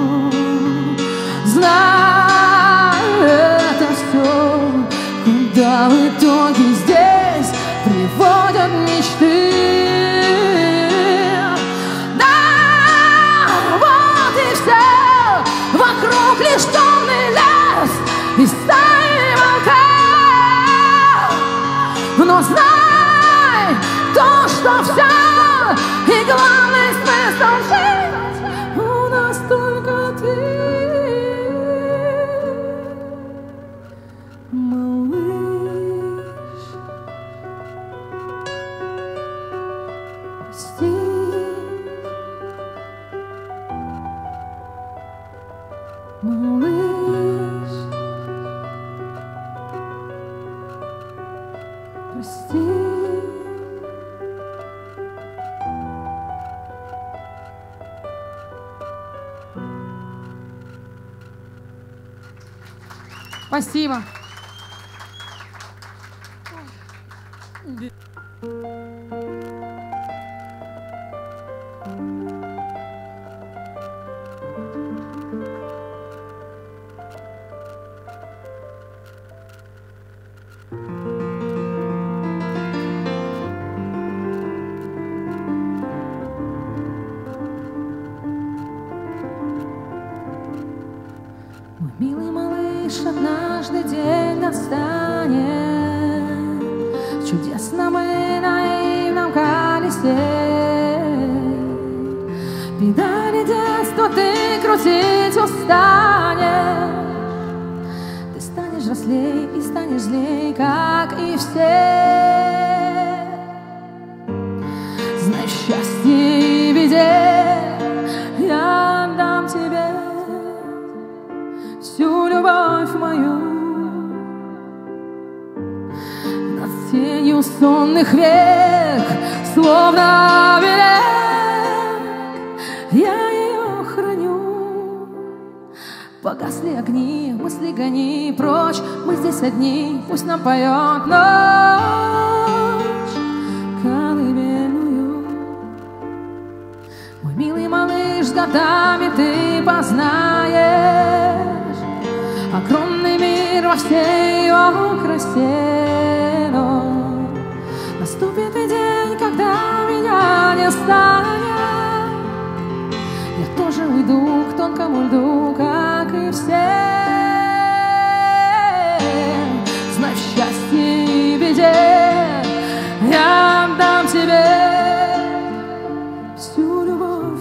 Знай, это все, куда в итоге здесь приводят мечты. Но знай то, что все, и главный смысл жить у нас только ты, малыш. Прости, малыш, прости. Спасибо. Мой милый малыш, однажды день настанет в чудесном и наивном колесе. Педали детства ты крутить устанешь, ты станешь взрослей и станешь злей, как и все. Знай, счастье и беде я отдам тебе всю любовь мою. Над тенью сонных век, словно берег, я ее храню. Погасли огни, мысли гони прочь, мы здесь одни, пусть нам поет ночь колыбельную. Мой милый малыш, с годами ты познаешь огромный мир во всей его красе. Но наступит и день, когда меня не станет, я тоже уйду к тонкому льду, как и все. Знай, в счастье и беде я отдам тебе всю любовь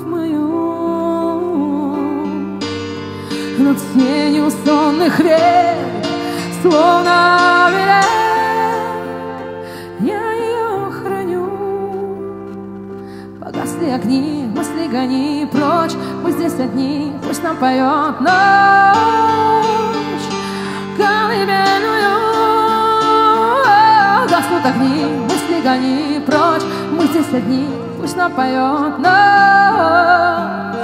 мою. Над тенью сонных век, словно берег, я ее храню. Погасли огни, мысли гони прочь, мы здесь одни, пусть нам поет ночь колыбельную. Гаснут огни, мысли гони прочь, мы здесь одни, пусть нам поет ночь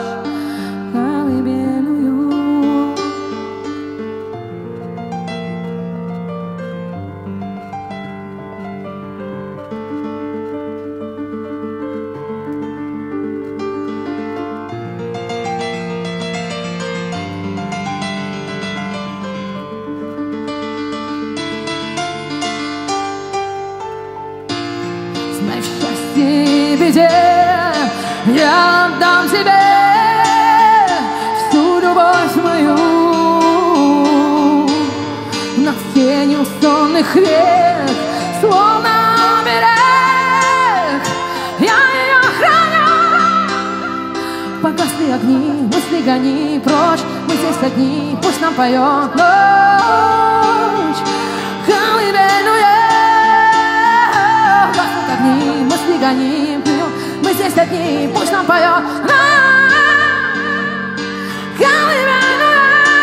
колыбельную. Знай, в счастье и беде я отдам тебе всю любовь мою. Над тенью сонных век, словно берег, я ее храню. Погасли огни, мысли гони прочь, мы здесь одни, пусть нам поет ночь колыбельную. Мысли гоним, мы здесь одни, пусть нам поет колыбельную.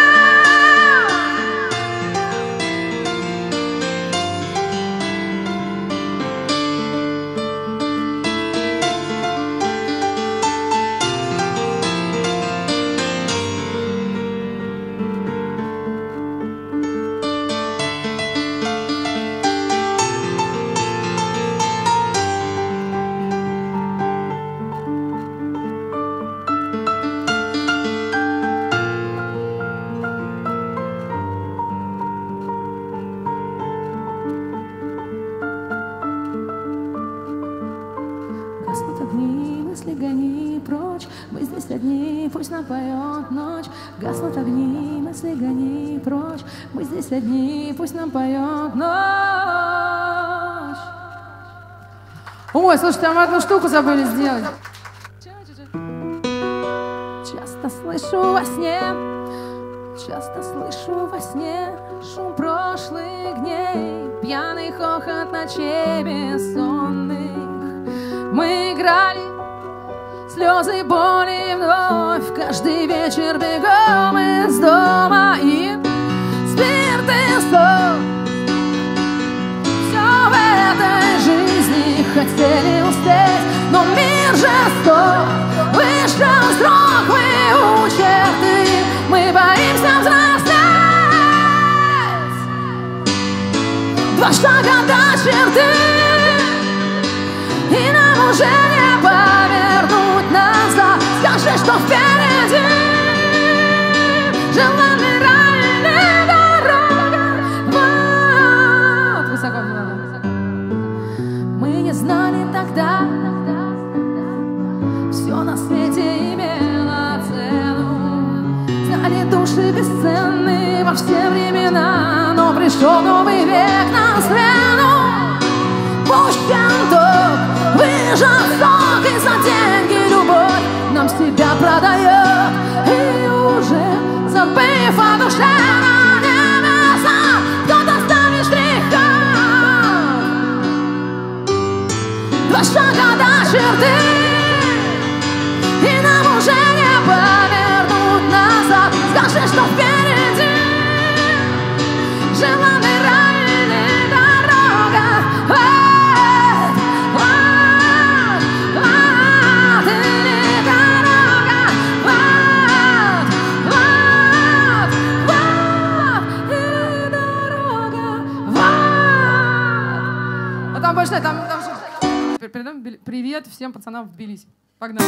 Гаснут огни, мысли гони прочь, мы здесь одни, пусть нам поет ночь. Гаснут огни, мысли гони прочь, мы здесь одни, пусть нам поет ночь. Ой, слушайте, а мы одну штуку забыли сделать. Часто слышу во сне, часто слышу во сне шум прошлых дней, пьяный хохот ночей бессонных. Мы играли, слезы боли вновь, каждый вечер бегом из дома, и спирт и сон. Все в этой жизни хотели успеть, но мир жесток, вышел срок, мы черты, мы боимся взрослеть. Два шага до черты, и нам уже не повернуть назад. Скажи, что впереди желанный рай или дорога. Вот, высоко не надо. Мы не знали тогда, все на свете имело цену. Знали души бесценные во все времена, но пришел новый век на смену. Пусть ток, выжат сок, и за деньги любовь нам себя продает. И уже забыв о душе на небеса, кто-то ставит штриха. Два шага до черты, и нам уже не повернуть назад. Скажи, что впереди желанный рай или дорога. Там, там, передам привет всем пацанам в Тбилиси. Погнали.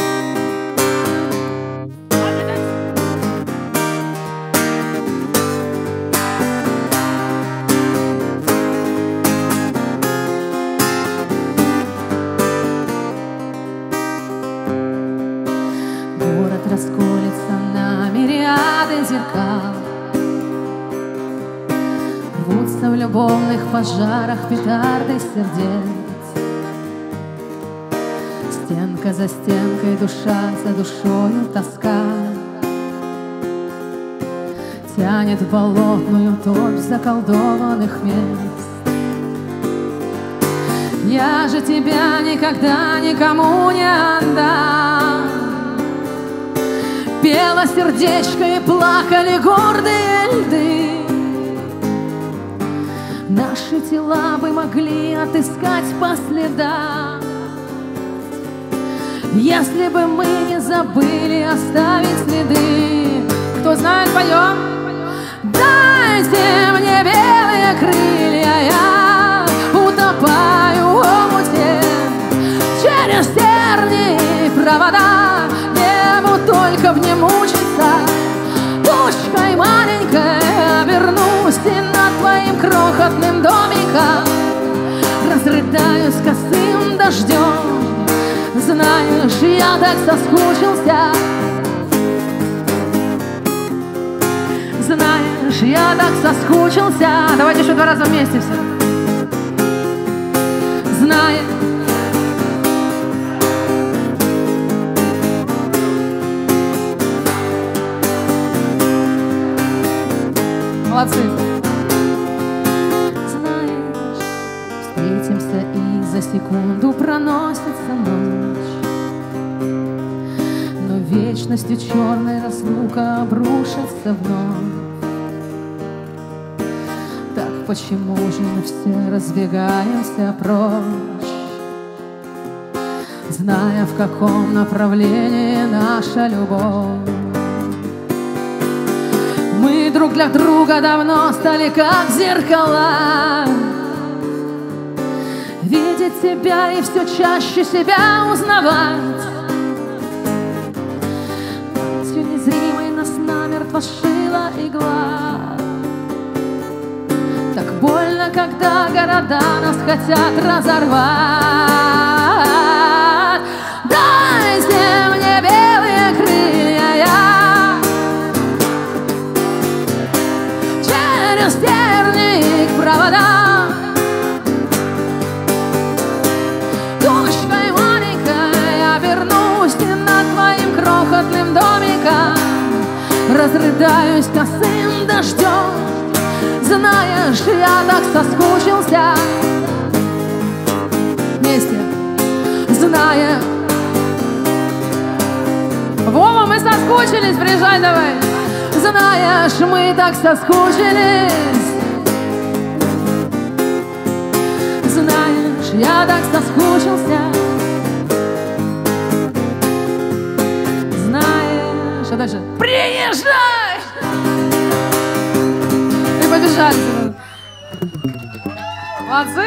Город расколется на мириады зеркал, рвутся в любовных пожарах петарды сердец. Стенка за стенкой, душа за душою тоска тянет в болотную топь заколдованных мест. Я же тебя никогда никому не отдам. Пело сердечко и плакали гордые льды. Наши тела бы могли отыскать по следам, если бы мы не забыли оставить следы. Кто знает, поем. Дайте мне белые крылья, я утопаю в омуте. Через тернии и провода небу только в нем учиться. Тучкой маленькой обернусь и над твоим крохотным домиком разрыдаюсь косым дождем. Знаешь, я так соскучился. Знаешь, я так соскучился. Давайте еще два раза вместе все. Знаешь, молодцы. знаешь, встретимся и за секунду проносится ночь. Но вечностью черной разлука обрушится вновь. Так почему же мы все разбегаемся прочь, зная, в каком направлении наша любовь? Мы друг для друга давно стали как зеркала. Видеть себя и все чаще себя узнавать. Все незримой нас намертво шила игла. Так больно, когда города нас хотят разорвать. Дайте мне белые крылья, я через терник провода. Душ рыдаюсь косым дождем. Знаешь, я так соскучился. Вместе, зная. Вова, мы соскучились, приезжай давай. Знаешь, мы так соскучились. Знаешь, я так соскучился. Знаешь, а дальше приезжай! И побежали. Молодцы!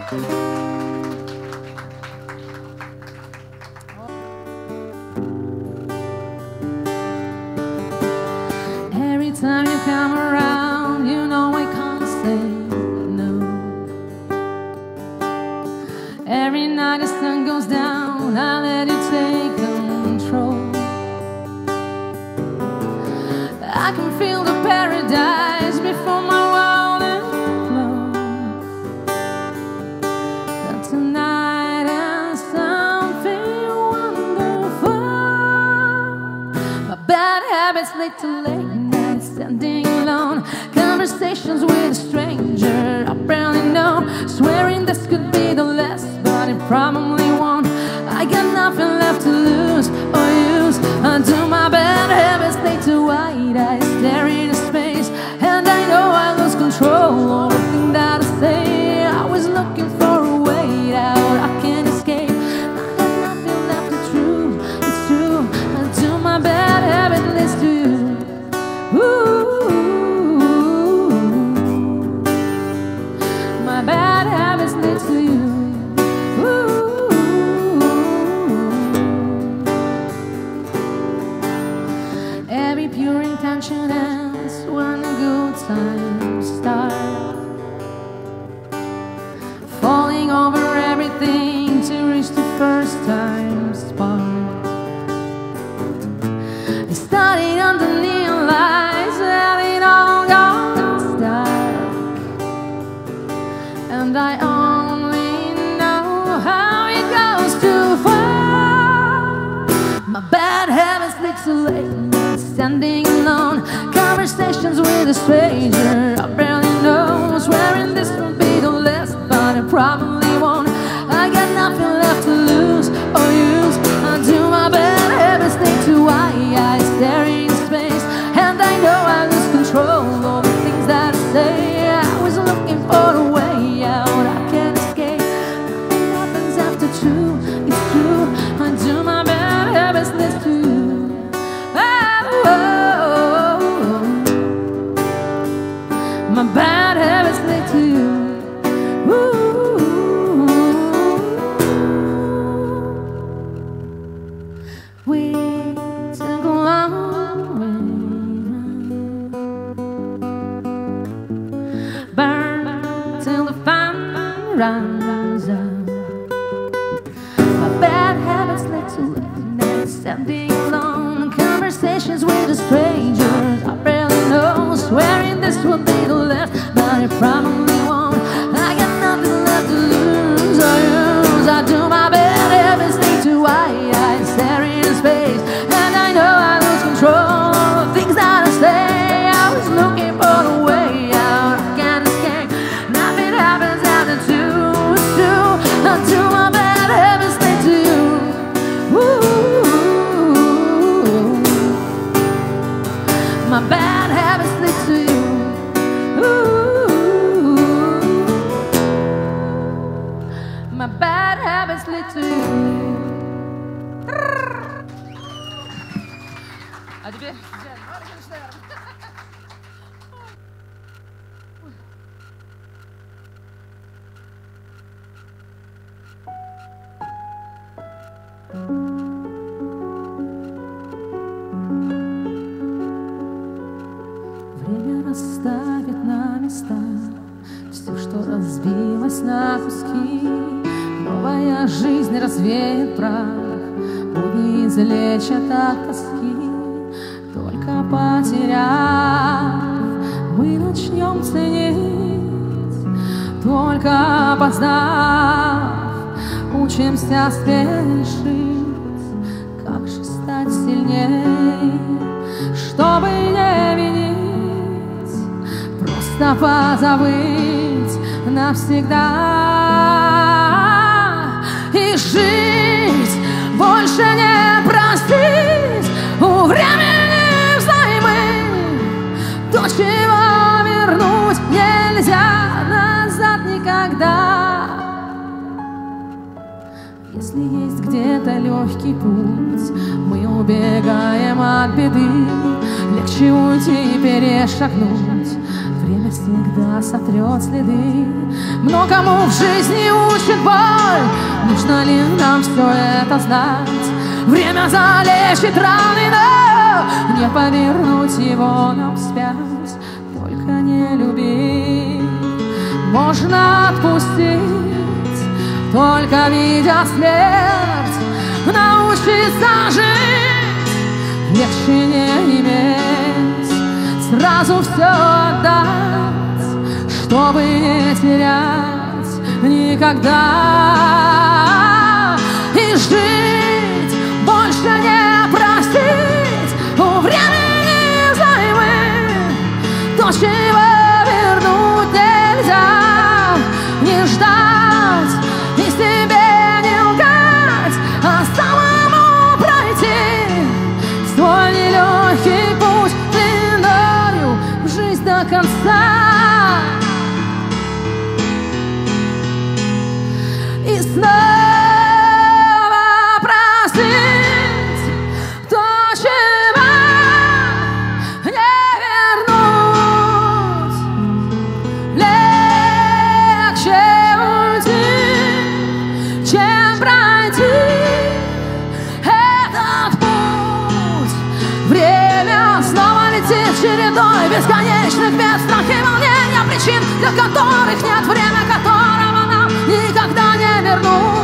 Every time you come around, you know I can't say no. Every night the sun goes down, I let you take control. I can feel the paradise before my world implodes. But tonight is something wonderful. My bad habits lead to late nights, standing alone, conversations with a stranger I barely know, swearing this could be the last, but it probably won't. I got nothing left to lose or use. Until my bad habits lead to wide eyes staring into space, and I know I lose control of everything that I say. I was looking for a way out, I can't escape. I got nothing left to prove, it's true. Until my bad habit leads to you. Ooh, my bad habits lead to you. Every pure intention ends when the good times start. Falling over everything to reach the first time spark. I started under neon lights and it all got dark. And I only know how it goes too far. My bad habits lead to late, standing alone, conversations with a stranger I barely know, swearing this will be the last, but it probably won't. I got nothing left to lose or use. Until my bad habits lead to wide eyes staring into space, and I know I lose control of the things that I say. I was looking for a way out, I can't escape. Nothing happens after two, it's true. Until my bad habits lead to you. My bad habits lead to you. Ooh. We took a long way, burn till the fire runs out. My bad habits lead to late nights, standing alone, conversations with a stranger I barely know, swearing this will be the last, but it probably won't. I got nothing left to lose or use. I do my bad habits lead to wide eyes staring into space, and I know I lose control of the things that I say. I was looking for a way out, I can't escape. Nothing happens after two, it's true. Until my bad habits lead to you. Ooh. My bad habits lead to you. Ooh. My bad habits lead to you. А теперь время расставит на места все, что разбилось на куски. Новая жизнь развеет прах, будни излечат от тоски. Только потеряв, мы начнем ценить. Только познав, учимся спешить. Как же стать сильней? чтобы не винить, просто позабыть навсегда и жить, больше не простить у времени взаймы то, чего вернуть нельзя назад никогда. Если есть где-то легкий путь, мы убегаем от беды, легче уйти и перешагнуть, время всегда сотрет следы. Многому в жизни учит боль, нужно ли нам все это знать? Время залечит раны, но не повернуть его нам вспять. Только не люби, можно отпустить, только видя смерть, научиться жить. Легче не иметь, сразу все отдать, чтобы не терять никогда. И жить, больше не простить у времени взаймы то, чего вернуть нельзя. Не ждать и себе не лгать, а самому пройти свой нелегкий путь длиною в жизнь до конца. И снова просить то, чего не вернуть. Легче уйти, чем пройти этот путь. Время снова летит чередой бесконечных бед, страх и волнения, причин, для которых нет, время которого нам никогда не вернуть.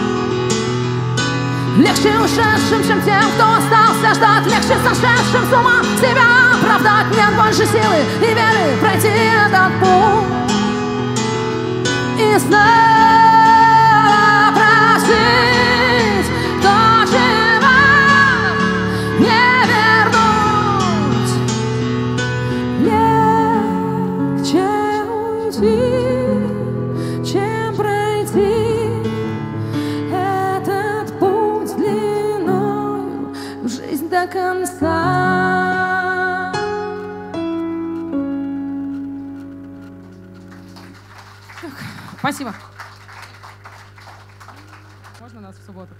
Легче ушедшим, чем тем, кто остался ждать, легче сошедшим с ума себя оправдать. Нет больше силы и веры пройти этот путь. И снова просить то, чего не вернуть. Легче уйти, чем пройти этот путь длиною в жизнь до конца. Спасибо. Можно нас в субботу?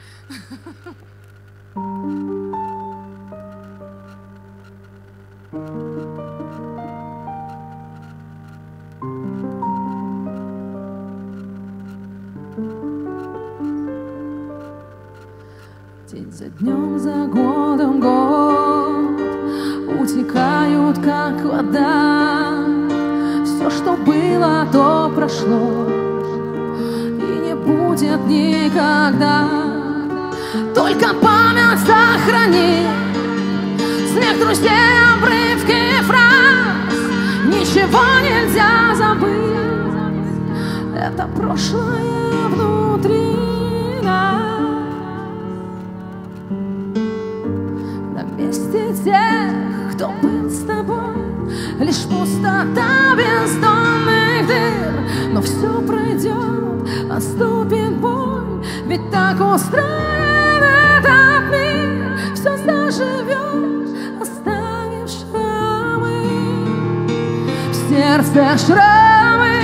День за днем, за годом год утекают, как вода. Все, что было, то прошло и не будет никогда. Только память сохрани, смех друзей, обрывки фраз. Ничего нельзя забыть, это прошлое внутри нас. На месте тех, кто был с тобой, лишь пустота бездонных дыр. Но все пройдет, отступит боль, ведь так устроен этот мир. Все заживет, оставив шрамы в сердце, шрамы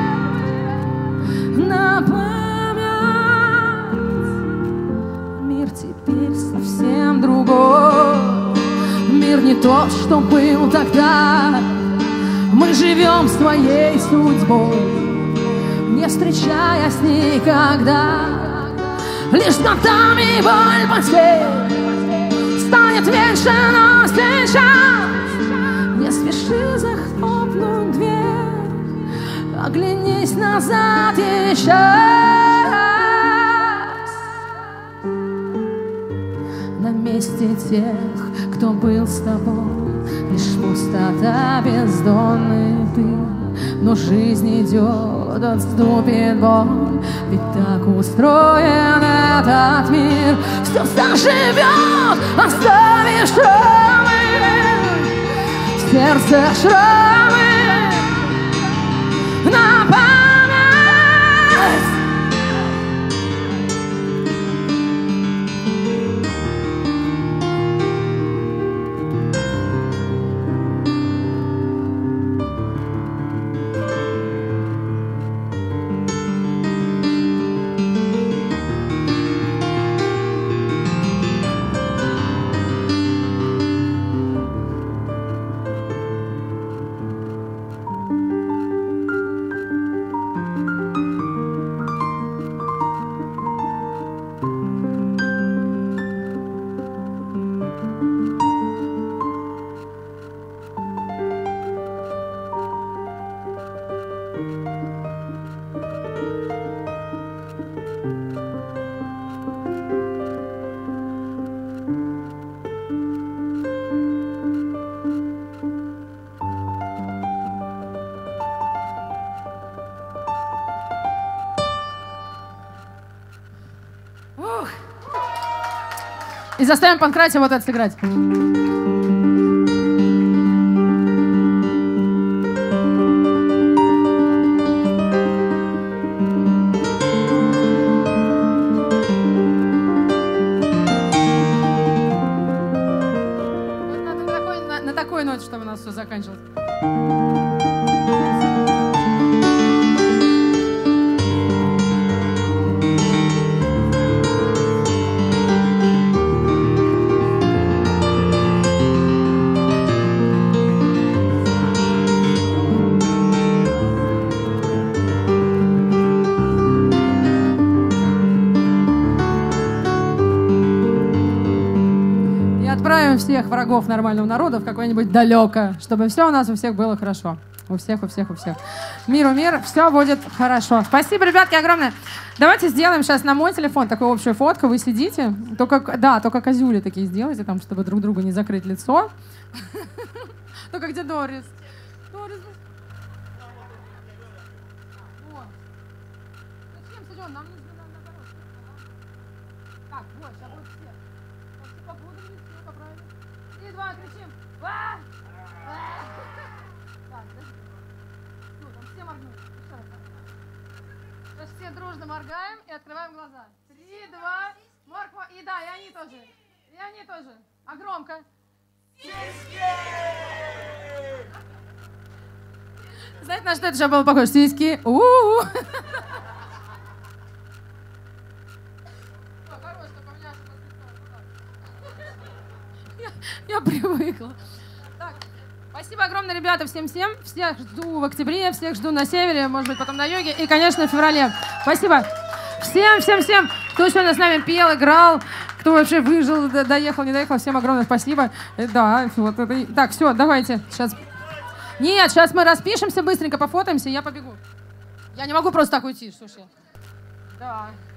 на память. Мир теперь совсем другой, мир не тот, что был тогда. Мы живем своей судьбой, не встречаясь никогда. Лишь годами боль потерь станет меньше, но сейчас не спеши захлопнуть дверь, оглянись назад еще раз. На месте тех, кто был с тобой, лишь пустота, бездонный дыр. Но жизнь идет, отступит боль, ведь так устроен этот мир. Все заживет, оставив шрамы сердце шрамы на память. И заставим Панкратия вот это сыграть. Вот на, на, такой, на, на такой ноте, чтобы у нас все заканчивалось. Отправим всех врагов нормального народа в какое-нибудь далеко, чтобы все у нас у всех было хорошо. У всех, у всех, у всех. Миру мир, все будет хорошо. Спасибо, ребятки, огромное. Давайте сделаем сейчас на мой телефон такую общую фотку. Вы сидите. Только, да, только козюли такие сделайте, там, чтобы друг другу не закрыть лицо. Только где Дорис? Дорис. Зачем, Сидон? Нам нужно наоборот. Так, вот, сейчас будет все. Три, два, кричим. А! А! Так, подожди. Ну, там все моргнули. Еще раз. Сейчас все дружно моргаем и открываем глаза. Три, два, морг, морг. И да, и они тоже. И они тоже. А громко. Знаете, на что это сейчас было похоже? Сиськи. У-у-у. Я привыкла. Так, спасибо огромное, ребята, всем-всем. Всех жду в октябре, всех жду на севере, может быть, потом на юге. И, конечно, в феврале. Спасибо. Всем-всем-всем, кто сегодня с нами пел, играл, кто вообще выжил, доехал, не доехал. Всем огромное спасибо. Да, вот это. Так, все, давайте. Сейчас. Нет, сейчас мы распишемся, быстренько пофотаемся, и я побегу. Я не могу просто так уйти, слушай. Да.